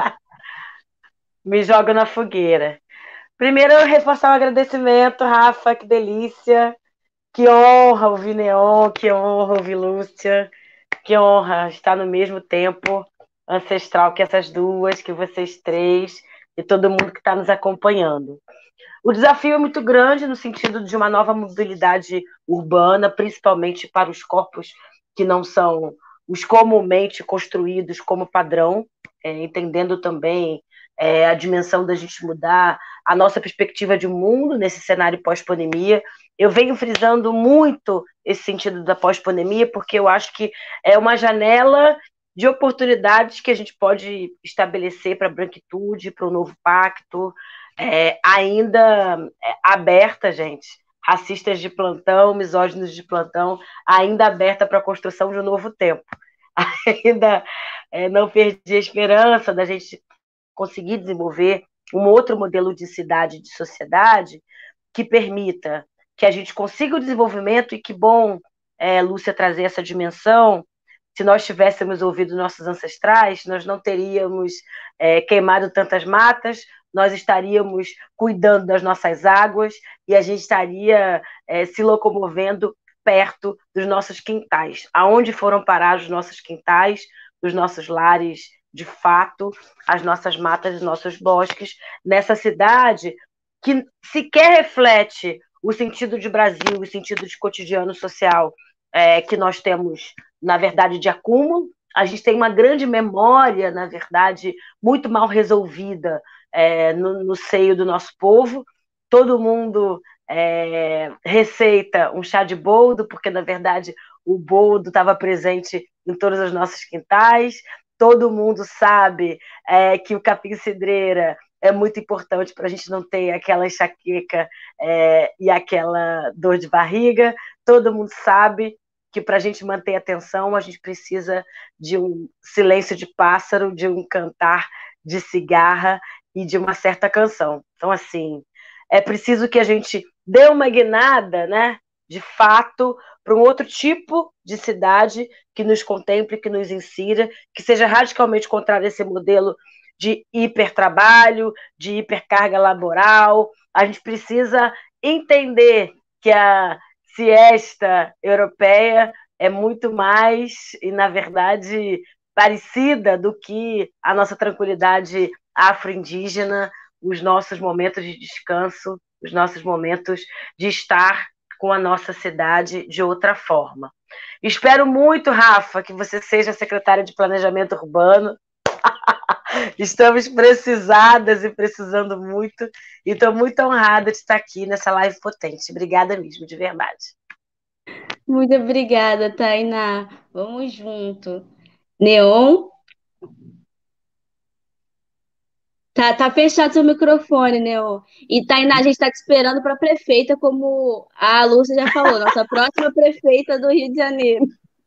Me joga na fogueira. Primeiro, eu reforçar o agradecimento, Rafa, que delícia. Que honra ouvir Neon, que honra ouvir Lúcia, que honra estar no mesmo tempo ancestral que essas duas, que vocês três e todo mundo que está nos acompanhando. O desafio é muito grande no sentido de uma nova mobilidade urbana, principalmente para os corpos que não são os comumente construídos como padrão, entendendo também a dimensão da gente mudar a nossa perspectiva de mundo nesse cenário pós-pandemia. Eu venho frisando muito esse sentido da pós-pandemia, porque eu acho que é uma janela de oportunidades que a gente pode estabelecer para a branquitude, para o novo pacto, ainda aberta, gente, racistas de plantão, misóginos de plantão, ainda aberta para a construção de um novo tempo. Ainda não perdi a esperança da gente conseguir desenvolver um outro modelo de cidade, de sociedade, que permita que a gente consiga o desenvolvimento, e que bom, Lúcia, trazer essa dimensão. Se nós tivéssemos ouvido nossos ancestrais, nós não teríamos queimado tantas matas, nós estaríamos cuidando das nossas águas e a gente estaria se locomovendo perto dos nossos quintais. Aonde foram parar os nossos quintais, os nossos lares, de fato, as nossas matas, os nossos bosques, nessa cidade que sequer reflete o sentido de Brasil, o sentido de cotidiano social que nós temos, na verdade, de acúmulo. A gente tem uma grande memória, na verdade, muito mal resolvida no seio do nosso povo. Todo mundo receita um chá de boldo, porque, na verdade, o boldo estava presente em todos os nossos quintais. Todo mundo sabe que o capim-cidreira é muito importante para a gente não ter aquela enxaqueca e aquela dor de barriga. Todo mundo sabe que para a gente manter a atenção, a gente precisa de um silêncio de pássaro, de um cantar de cigarra e de uma certa canção. Então, assim, é preciso que a gente dê uma guinada, né, de fato, para um outro tipo de cidade que nos contemple, que nos insira, que seja radicalmente contrário a esse modelo de hipertrabalho, de hipercarga laboral. A gente precisa entender que a siesta europeia é muito mais, e na verdade, parecida do que a nossa tranquilidade afro-indígena, os nossos momentos de descanso, os nossos momentos de estar com a nossa cidade de outra forma. Espero muito, Rafa, que você seja secretária de Planejamento Urbano. Estamos precisadas e precisando muito, e estou muito honrada de estar aqui nessa live potente. Obrigada mesmo, de verdade. Muito obrigada, Tainá. Vamos junto. Neon? Tá fechado seu microfone, Neon. E, Tainá, a gente está te esperando para prefeita, como a Lúcia já falou, nossa próxima prefeita do Rio de Janeiro.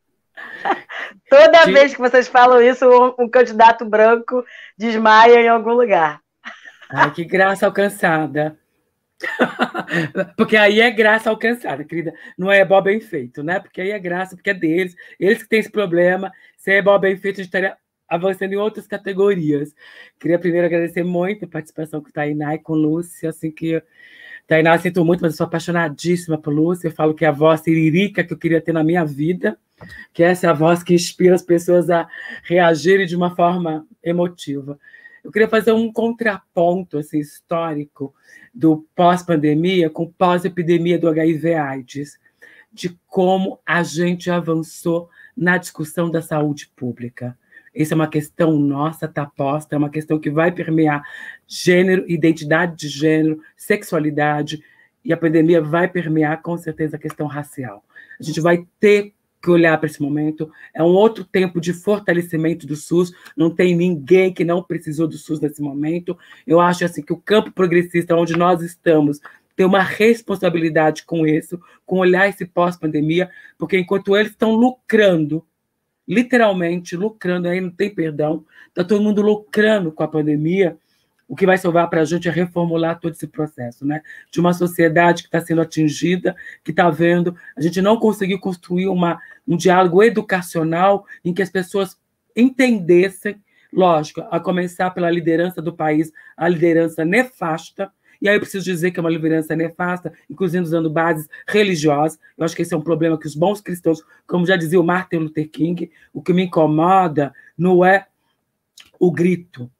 Toda vez que vocês falam isso, um candidato branco desmaia em algum lugar. Ai, que graça alcançada. Porque aí é graça alcançada, querida. Não é bom bem feito, né? Porque aí é graça, porque é deles. Eles que têm esse problema. Se é bom bem feito, a gente estaria avançando em outras categorias. Queria primeiro agradecer muito a participação com a Tainá e com Lúcia. Assim que Tainá, sinto muito, mas eu sou apaixonadíssima por Lúcia. Eu falo que é a voz cirílica que eu queria ter na minha vida, que essa é a voz que inspira as pessoas a reagirem de uma forma emotiva. Eu queria fazer um contraponto assim, histórico do pós-pandemia com pós-epidemia do HIV/AIDS, de como a gente avançou na discussão da saúde pública. Essa é uma questão nossa, está posta, é uma questão que vai permear gênero, identidade de gênero, sexualidade, e a pandemia vai permear, com certeza, a questão racial. A gente vai ter que olhar para esse momento. É um outro tempo de fortalecimento do SUS. Não tem ninguém que não precisou do SUS nesse momento. Eu acho assim que o campo progressista, onde nós estamos, tem uma responsabilidade com isso, com olhar esse pós-pandemia, porque enquanto eles estão lucrando, literalmente lucrando, aí não tem perdão, está todo mundo lucrando com a pandemia. O que vai salvar para a gente é reformular todo esse processo, né? De uma sociedade que está sendo atingida, que está vendo, a gente não conseguiu construir um diálogo educacional em que as pessoas entendessem, lógico, a começar pela liderança do país, a liderança nefasta. E aí eu preciso dizer que é uma liderança nefasta, inclusive usando bases religiosas. Eu acho que esse é um problema que os bons cristãos, como já dizia o Martin Luther King, o que me incomoda não é o grito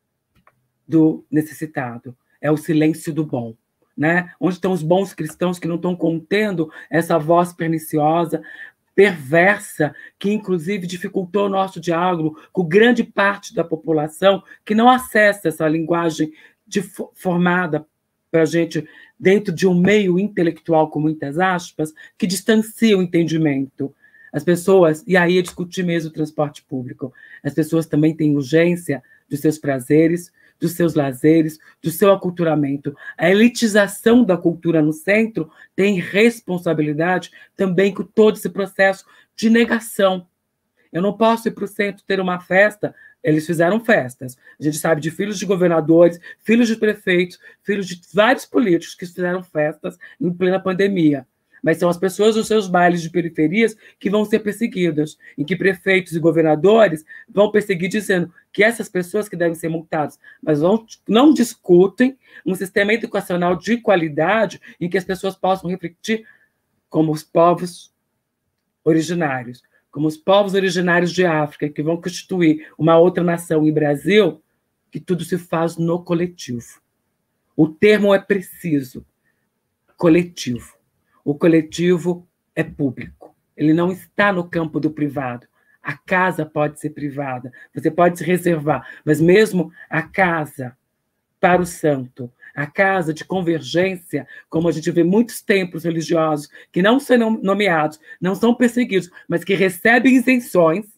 do necessitado, é o silêncio do bom, né? Onde estão os bons cristãos que não estão contendo essa voz perniciosa, perversa, que inclusive dificultou o nosso diálogo com grande parte da população que não acessa essa linguagem formada para a gente dentro de um meio intelectual, com muitas aspas, que distancia o entendimento. As pessoas, e aí é discutir mesmo o transporte público, as pessoas também têm urgência dos seus prazeres, dos seus lazeres, do seu aculturamento. A elitização da cultura no centro tem responsabilidade também com todo esse processo de negação. Eu não posso ir para o centro ter uma festa. Eles fizeram festas. A gente sabe de filhos de governadores, filhos de prefeitos, filhos de vários políticos que fizeram festas em plena pandemia. Mas são as pessoas dos seus bailes de periferias que vão ser perseguidas, em que prefeitos e governadores vão perseguir dizendo que essas pessoas que devem ser multadas, mas não discutem um sistema educacional de qualidade em que as pessoas possam refletir como os povos originários, como os povos originários de África, que vão constituir uma outra nação em Brasil, que tudo se faz no coletivo. O termo é preciso, coletivo. O coletivo é público. Ele não está no campo do privado. A casa pode ser privada, você pode se reservar, mas mesmo a casa para o santo, a casa de convergência, como a gente vê muitos templos religiosos que não são nomeados, não são perseguidos, mas que recebem isenções,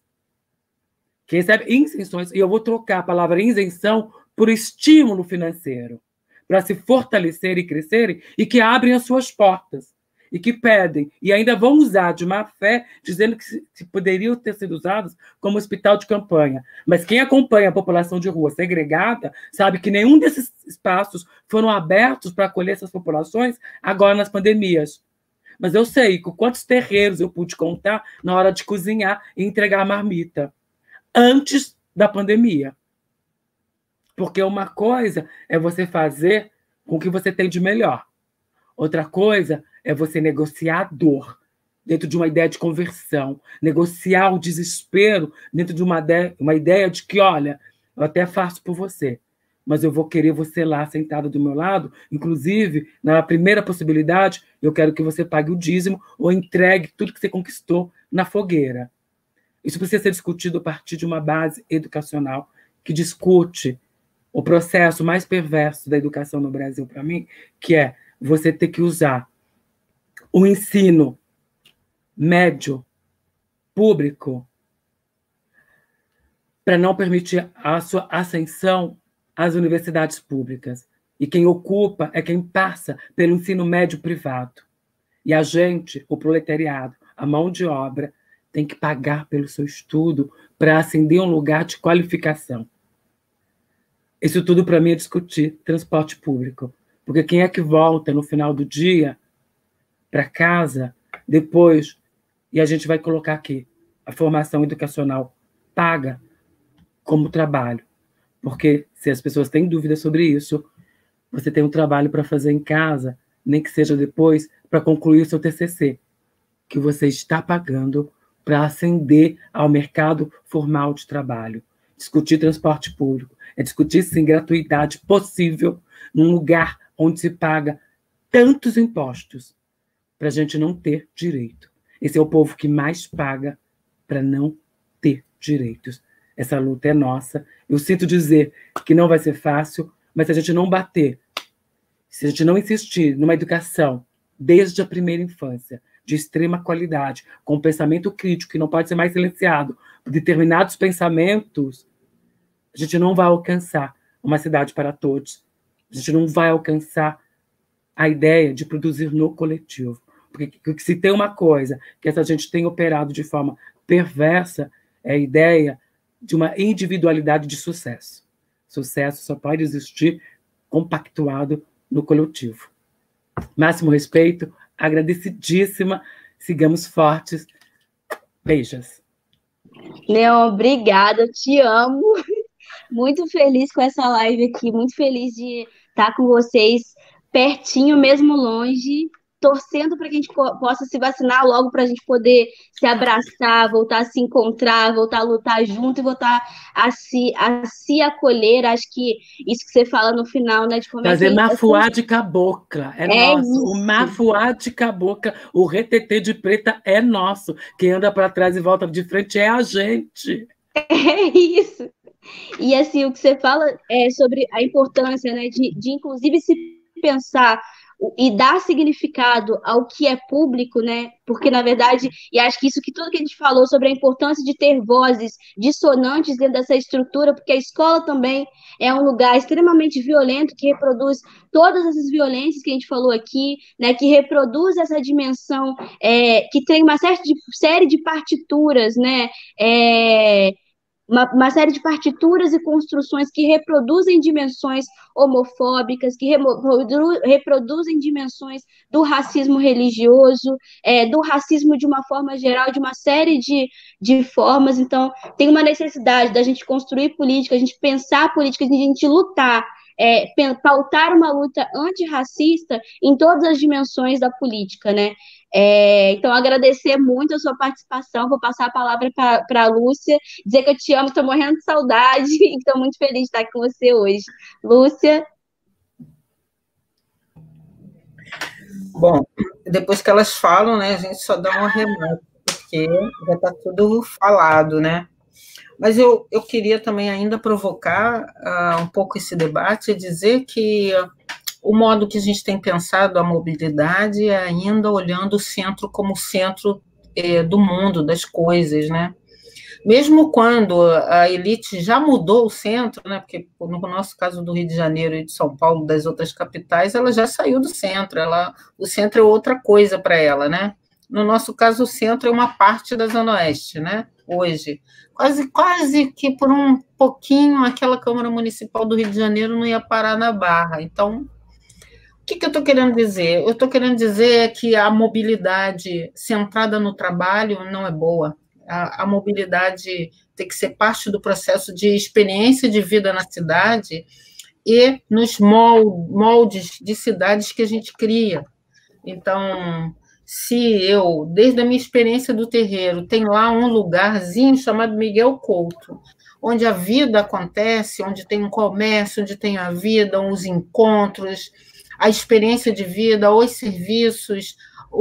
e eu vou trocar a palavra isenção por estímulo financeiro, para se fortalecerem e crescerem, e que abrem as suas portas, e que pedem, e ainda vão usar de má fé, dizendo que poderiam ter sido usados como hospital de campanha. Mas quem acompanha a população de rua segregada sabe que nenhum desses espaços foram abertos para acolher essas populações agora nas pandemias. Mas eu sei com quantos terreiros eu pude contar na hora de cozinhar e entregar a marmita, antes da pandemia. Porque uma coisa é você fazer com o que você tem de melhor. Outra coisa é você negociar a dor dentro de uma ideia de conversão, negociar o desespero dentro de uma ideia de que, olha, eu até faço por você, mas eu vou querer você lá sentado do meu lado, inclusive, na primeira possibilidade, eu quero que você pague o dízimo ou entregue tudo que você conquistou na fogueira. Isso precisa ser discutido a partir de uma base educacional que discute o processo mais perverso da educação no Brasil, para mim, que é você ter que usar o ensino médio público para não permitir a sua ascensão às universidades públicas. E quem ocupa é quem passa pelo ensino médio privado. E a gente, o proletariado, a mão de obra, tem que pagar pelo seu estudo para ascender um lugar de qualificação. Isso tudo, para mim, é discutir transporte público. Porque quem é que volta no final do dia para casa depois, e a gente vai colocar aqui, a formação educacional paga como trabalho. Porque se as pessoas têm dúvidas sobre isso, você tem um trabalho para fazer em casa, nem que seja depois, para concluir o seu TCC, que você está pagando para ascender ao mercado formal de trabalho. Discutir transporte público é discutir, sim, gratuidade possível num lugar onde se paga tantos impostos para a gente não ter direito. Esse é o povo que mais paga para não ter direitos. Essa luta é nossa. Eu sinto dizer que não vai ser fácil, mas se a gente não bater, se a gente não insistir numa educação desde a primeira infância, de extrema qualidade, com um pensamento crítico que não pode ser mais silenciado por determinados pensamentos, a gente não vai alcançar uma cidade para todos. A gente não vai alcançar a ideia de produzir no coletivo. Porque se tem uma coisa que essa gente tem operado de forma perversa, é a ideia de uma individualidade de sucesso. Sucesso só pode existir compactuado no coletivo. Máximo respeito, agradecidíssima, sigamos fortes. Beijos. Leon, obrigada, eu te amo. Muito feliz com essa live aqui, muito feliz de estar com vocês pertinho, mesmo longe, torcendo para que a gente possa se vacinar logo para a gente poder se abraçar, voltar a se encontrar, voltar a lutar junto e voltar a se acolher. Acho que isso que você fala no final, né, de como fazer é que mafuá de cabocla, é nosso. isso. O mafuá de cabocla, o retetê de preta é nosso. Quem anda para trás e volta de frente é a gente. É isso. E assim, o que você fala é sobre a importância, né, de inclusive se pensar e dar significado ao que é público, né? Porque, na verdade, e acho que isso que tudo que a gente falou sobre a importância de ter vozes dissonantes dentro dessa estrutura, porque a escola também é um lugar extremamente violento que reproduz todas essas violências que a gente falou aqui, né? Que reproduz essa dimensão, que tem uma série de partituras, né? Uma série de partituras e construções que reproduzem dimensões homofóbicas, que reproduzem dimensões do racismo religioso, do racismo de uma forma geral, de uma série de formas. Então, tem uma necessidade da gente construir política, a gente pensar política, a gente lutar, pautar uma luta antirracista em todas as dimensões da política, né? Então, agradecer muito a sua participação, vou passar a palavra para a Lúcia, dizer que eu te amo, estou morrendo de saudade e estou muito feliz de estar aqui com você hoje. Lúcia? Bom, depois que elas falam, né, a gente só dá um arremate, porque já está tudo falado, né? Mas eu queria também ainda provocar um pouco esse debate e dizer que o modo que a gente tem pensado a mobilidade é ainda olhando o centro como centro do mundo, das coisas, né? Mesmo quando a elite já mudou o centro, né? Porque no nosso caso do Rio de Janeiro e de São Paulo, das outras capitais, ela já saiu do centro, o centro é outra coisa para ela, né? No nosso caso, o centro é uma parte da Zona Oeste, né? Hoje. Quase que por um pouquinho aquela Câmara Municipal do Rio de Janeiro não ia parar na Barra. Então, o que eu estou querendo dizer? Eu estou querendo dizer que a mobilidade centrada no trabalho não é boa. A mobilidade tem que ser parte do processo de experiência de vida na cidade e nos moldes de cidades que a gente cria. Então, se eu, desde a minha experiência do terreiro, tem lá um lugarzinho chamado Miguel Couto, onde a vida acontece, onde tem um comércio, onde tem a vida, os encontros, a experiência de vida, os serviços,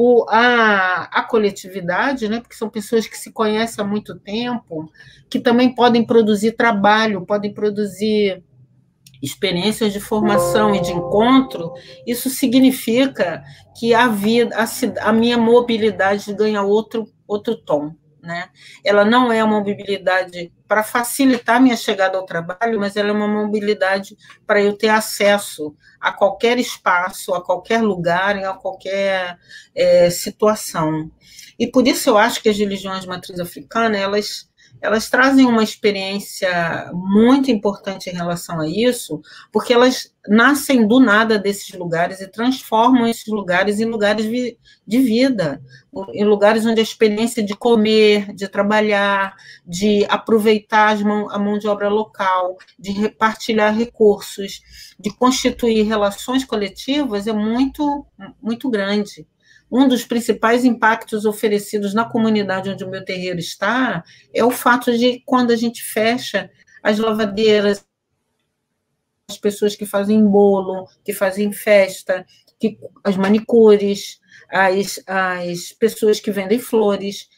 a coletividade, né? Porque são pessoas que se conhecem há muito tempo, que também podem produzir trabalho, podem produzir experiências de formação e de encontro. Isso significa que a minha mobilidade ganha outro tom, né? Ela não é uma mobilidade para facilitar minha chegada ao trabalho, mas ela é uma mobilidade para eu ter acesso a qualquer espaço, a qualquer lugar, a qualquer situação. E por isso eu acho que as religiões de matriz africana, elas trazem uma experiência muito importante em relação a isso, porque elas nascem do nada desses lugares e transformam esses lugares em lugares de vida, em lugares onde a experiência de comer, de trabalhar, de aproveitar a mão de obra local, de repartilhar recursos, de constituir relações coletivas é muito, muito grande. Um dos principais impactos oferecidos na comunidade onde o meu terreiro está é o fato de, quando a gente fecha as lavadeiras, as pessoas que fazem bolo, que fazem festa, as manicures, as pessoas que vendem flores,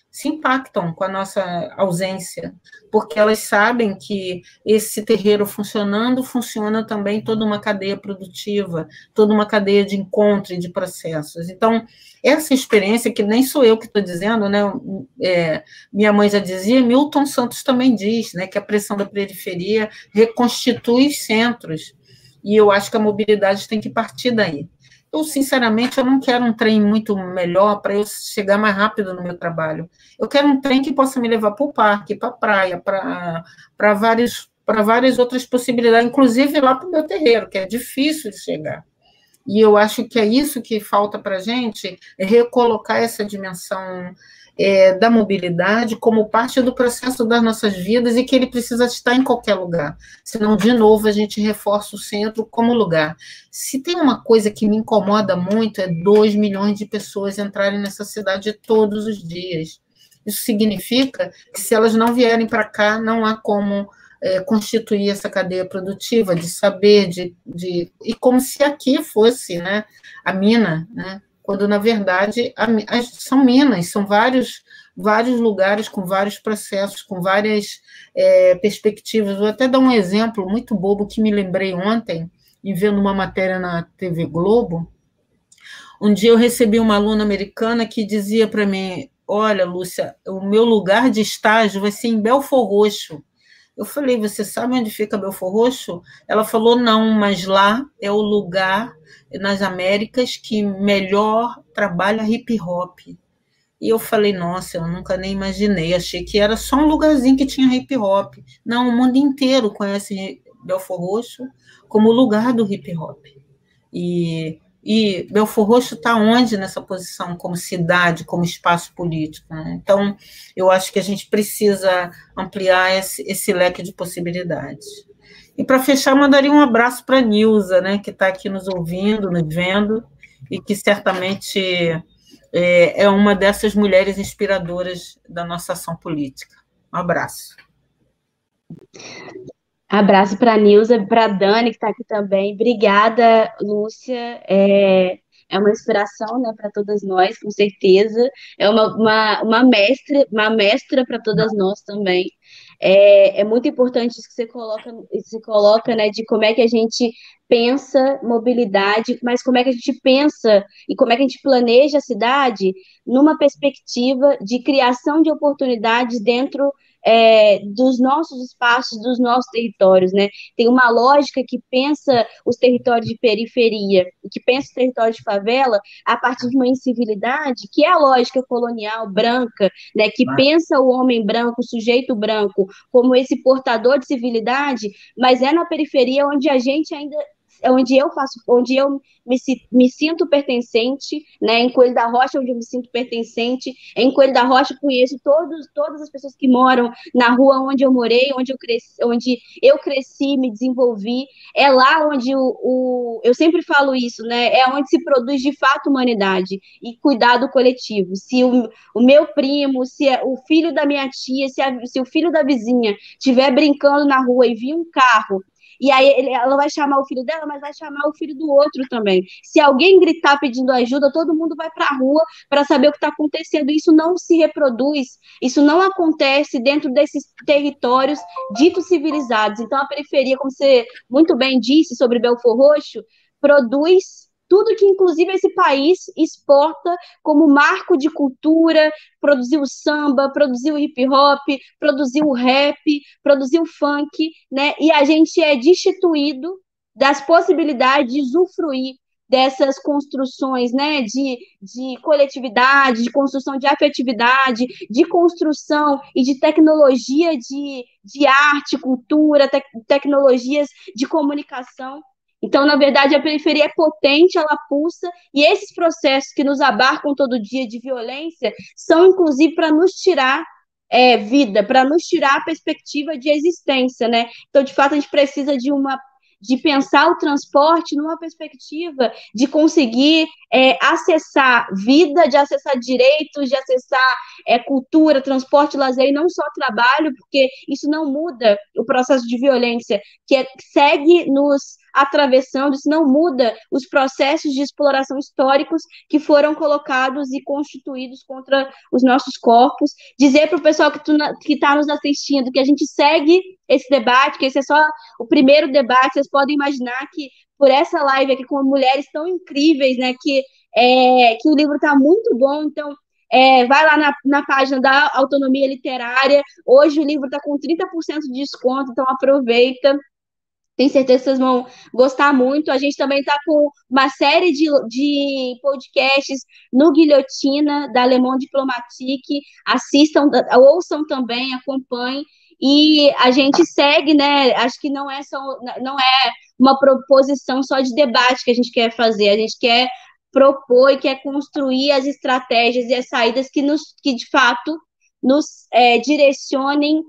se impactam com a nossa ausência, porque elas sabem que esse terreiro funcionando, funciona também toda uma cadeia produtiva, toda uma cadeia de encontro e de processos. Então, essa experiência, que nem sou eu que estou dizendo, né? Minha mãe já dizia, Milton Santos também diz, né, que a pressão da periferia reconstitui os centros, e eu acho que a mobilidade tem que partir daí. Eu, sinceramente, eu não quero um trem muito melhor para eu chegar mais rápido no meu trabalho. Eu quero um trem que possa me levar para o parque, para a praia, para várias outras possibilidades, inclusive lá para o meu terreiro, que é difícil de chegar. E eu acho que é isso que falta para a gente, é recolocar essa dimensão da mobilidade como parte do processo das nossas vidas e que ele precisa estar em qualquer lugar. Senão, de novo, a gente reforça o centro como lugar. Se tem uma coisa que me incomoda muito, é 2 milhões de pessoas entrarem nessa cidade todos os dias. Isso significa que, se elas não vierem para cá, não há como constituir essa cadeia produtiva de saber, e como se aqui fosse, né, a mina, né? Quando, na verdade, são minas, são vários lugares com vários processos, com várias perspectivas. Vou até dar um exemplo muito bobo que me lembrei ontem, em vendo uma matéria na TV Globo. Um dia eu recebi uma aluna americana que dizia para mim, olha, Lúcia, o meu lugar de estágio vai ser em Belford Roxo. Eu falei, você sabe onde fica Belford Roxo? Ela falou, não, mas lá é o lugar nas Américas que melhor trabalha hip hop. E eu falei, nossa, eu nunca nem imaginei, achei que era só um lugarzinho que tinha hip hop. Não, o mundo inteiro conhece Belford Roxo como lugar do hip hop. E Belford Roxo está onde nessa posição, como cidade, como espaço político, né? Então, eu acho que a gente precisa ampliar esse leque de possibilidades. E, para fechar, mandaria um abraço para a Nilza, né, que está aqui nos ouvindo, nos vendo, e que certamente é uma dessas mulheres inspiradoras da nossa ação política. Um abraço. Abraço para a Nilza, para a Dani, que está aqui também. Obrigada, Lúcia. É uma inspiração, né, para todas nós, com certeza. É uma mestra para todas nós também. É muito importante isso que você coloca, né, de como é que a gente pensa mobilidade, mas como é que a gente pensa e como é que a gente planeja a cidade numa perspectiva de criação de oportunidades dentro dos nossos espaços, dos nossos territórios, né? Tem uma lógica que pensa os territórios de periferia, que pensa os territórios de favela a partir de uma incivilidade, que é a lógica colonial branca, né? Que pensa o homem branco, o sujeito branco, como esse portador de civilidade, mas é na periferia onde a gente ainda onde eu me sinto pertencente, né? Em Coelho da Rocha, onde eu me sinto pertencente, em Coelho da Rocha conheço todas as pessoas que moram na rua onde eu morei, onde eu cresci, me desenvolvi, é lá onde eu sempre falo isso, né? É onde se produz de fato humanidade e cuidado coletivo. Se o meu primo, se o filho da minha tia, se o filho da vizinha estiver brincando na rua e vir um carro, e aí ela vai chamar o filho dela, mas vai chamar o filho do outro também. Se alguém gritar pedindo ajuda, todo mundo vai para a rua para saber o que está acontecendo. Isso não se reproduz, isso não acontece dentro desses territórios ditos civilizados. Então, a periferia, como você muito bem disse sobre Belford Roxo, produz tudo que, inclusive, esse país exporta como marco de cultura, produziu samba, produziu hip hop, produziu rap, produziu funk, né? E a gente é destituído das possibilidades de usufruir dessas construções, né, de coletividade, de construção de afetividade, de construção e de tecnologia de arte, cultura, tecnologias de comunicação. Então, na verdade, a periferia é potente, ela pulsa, e esses processos que nos abarcam todo dia de violência são, inclusive, para nos tirar vida, para nos tirar a perspectiva de existência, né? Então, de fato, a gente precisa de pensar o transporte numa perspectiva de conseguir acessar vida, de acessar direitos, de acessar cultura, transporte, lazer, e não só trabalho, porque isso não muda o processo de violência, que segue nos atravessando, isso não muda os processos de exploração históricos que foram colocados e constituídos contra os nossos corpos. Dizer para o pessoal que está nos assistindo que a gente segue esse debate, que esse é só o primeiro debate. Vocês podem imaginar que por essa live aqui com mulheres tão incríveis, né, que o livro está muito bom. Então, vai lá na página da Autonomia Literária. Hoje o livro está com 30% de desconto, então aproveita. Tenho certeza que vocês vão gostar muito. A gente também está com uma série de podcasts no Guilhotina, da Le Monde Diplomatique. Assistam, ouçam também, acompanhem. E a gente segue, né? Acho que não é uma proposição só de debate que a gente quer fazer. A gente quer propor e quer construir as estratégias e as saídas que de fato nos direcionem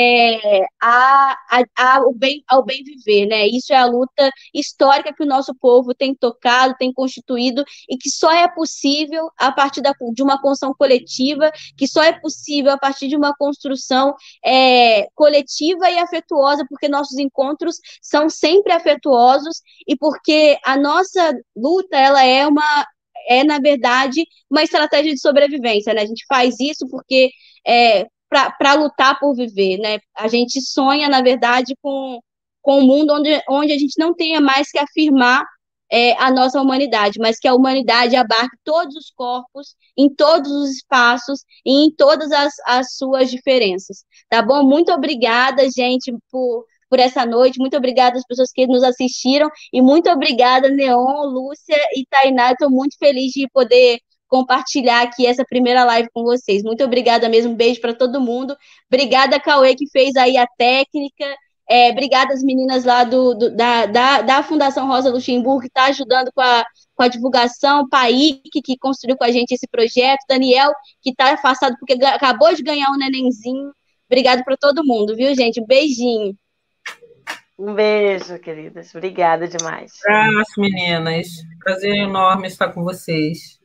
ao bem viver, né? Isso é a luta histórica que o nosso povo tem tocado, tem constituído, e que só é possível a partir de uma construção coletiva, que só é possível a partir de uma construção coletiva e afetuosa, porque nossos encontros são sempre afetuosos e porque a nossa luta, ela na verdade, uma estratégia de sobrevivência, né? A gente faz isso porque para lutar por viver, né? A gente sonha, na verdade, com um mundo onde a gente não tenha mais que afirmar a nossa humanidade, mas que a humanidade abarque todos os corpos, em todos os espaços e em todas as suas diferenças. Tá bom? Muito obrigada, gente, por essa noite. Muito obrigada às pessoas que nos assistiram e muito obrigada, Neon, Lúcia e Tainá. Estou muito feliz de poder compartilhar aqui essa primeira live com vocês. Muito obrigada mesmo, beijo para todo mundo. Obrigada, Cauê, que fez aí a técnica. Obrigada às meninas lá da Fundação Rosa Luxemburgo, que está ajudando com a divulgação, Paik, que construiu com a gente esse projeto, Daniel, que está afastado porque acabou de ganhar um nenenzinho. Obrigada para todo mundo, viu, gente? Um beijinho. Um beijo, queridas. Obrigada demais. Abraço, meninas. Prazer enorme estar com vocês.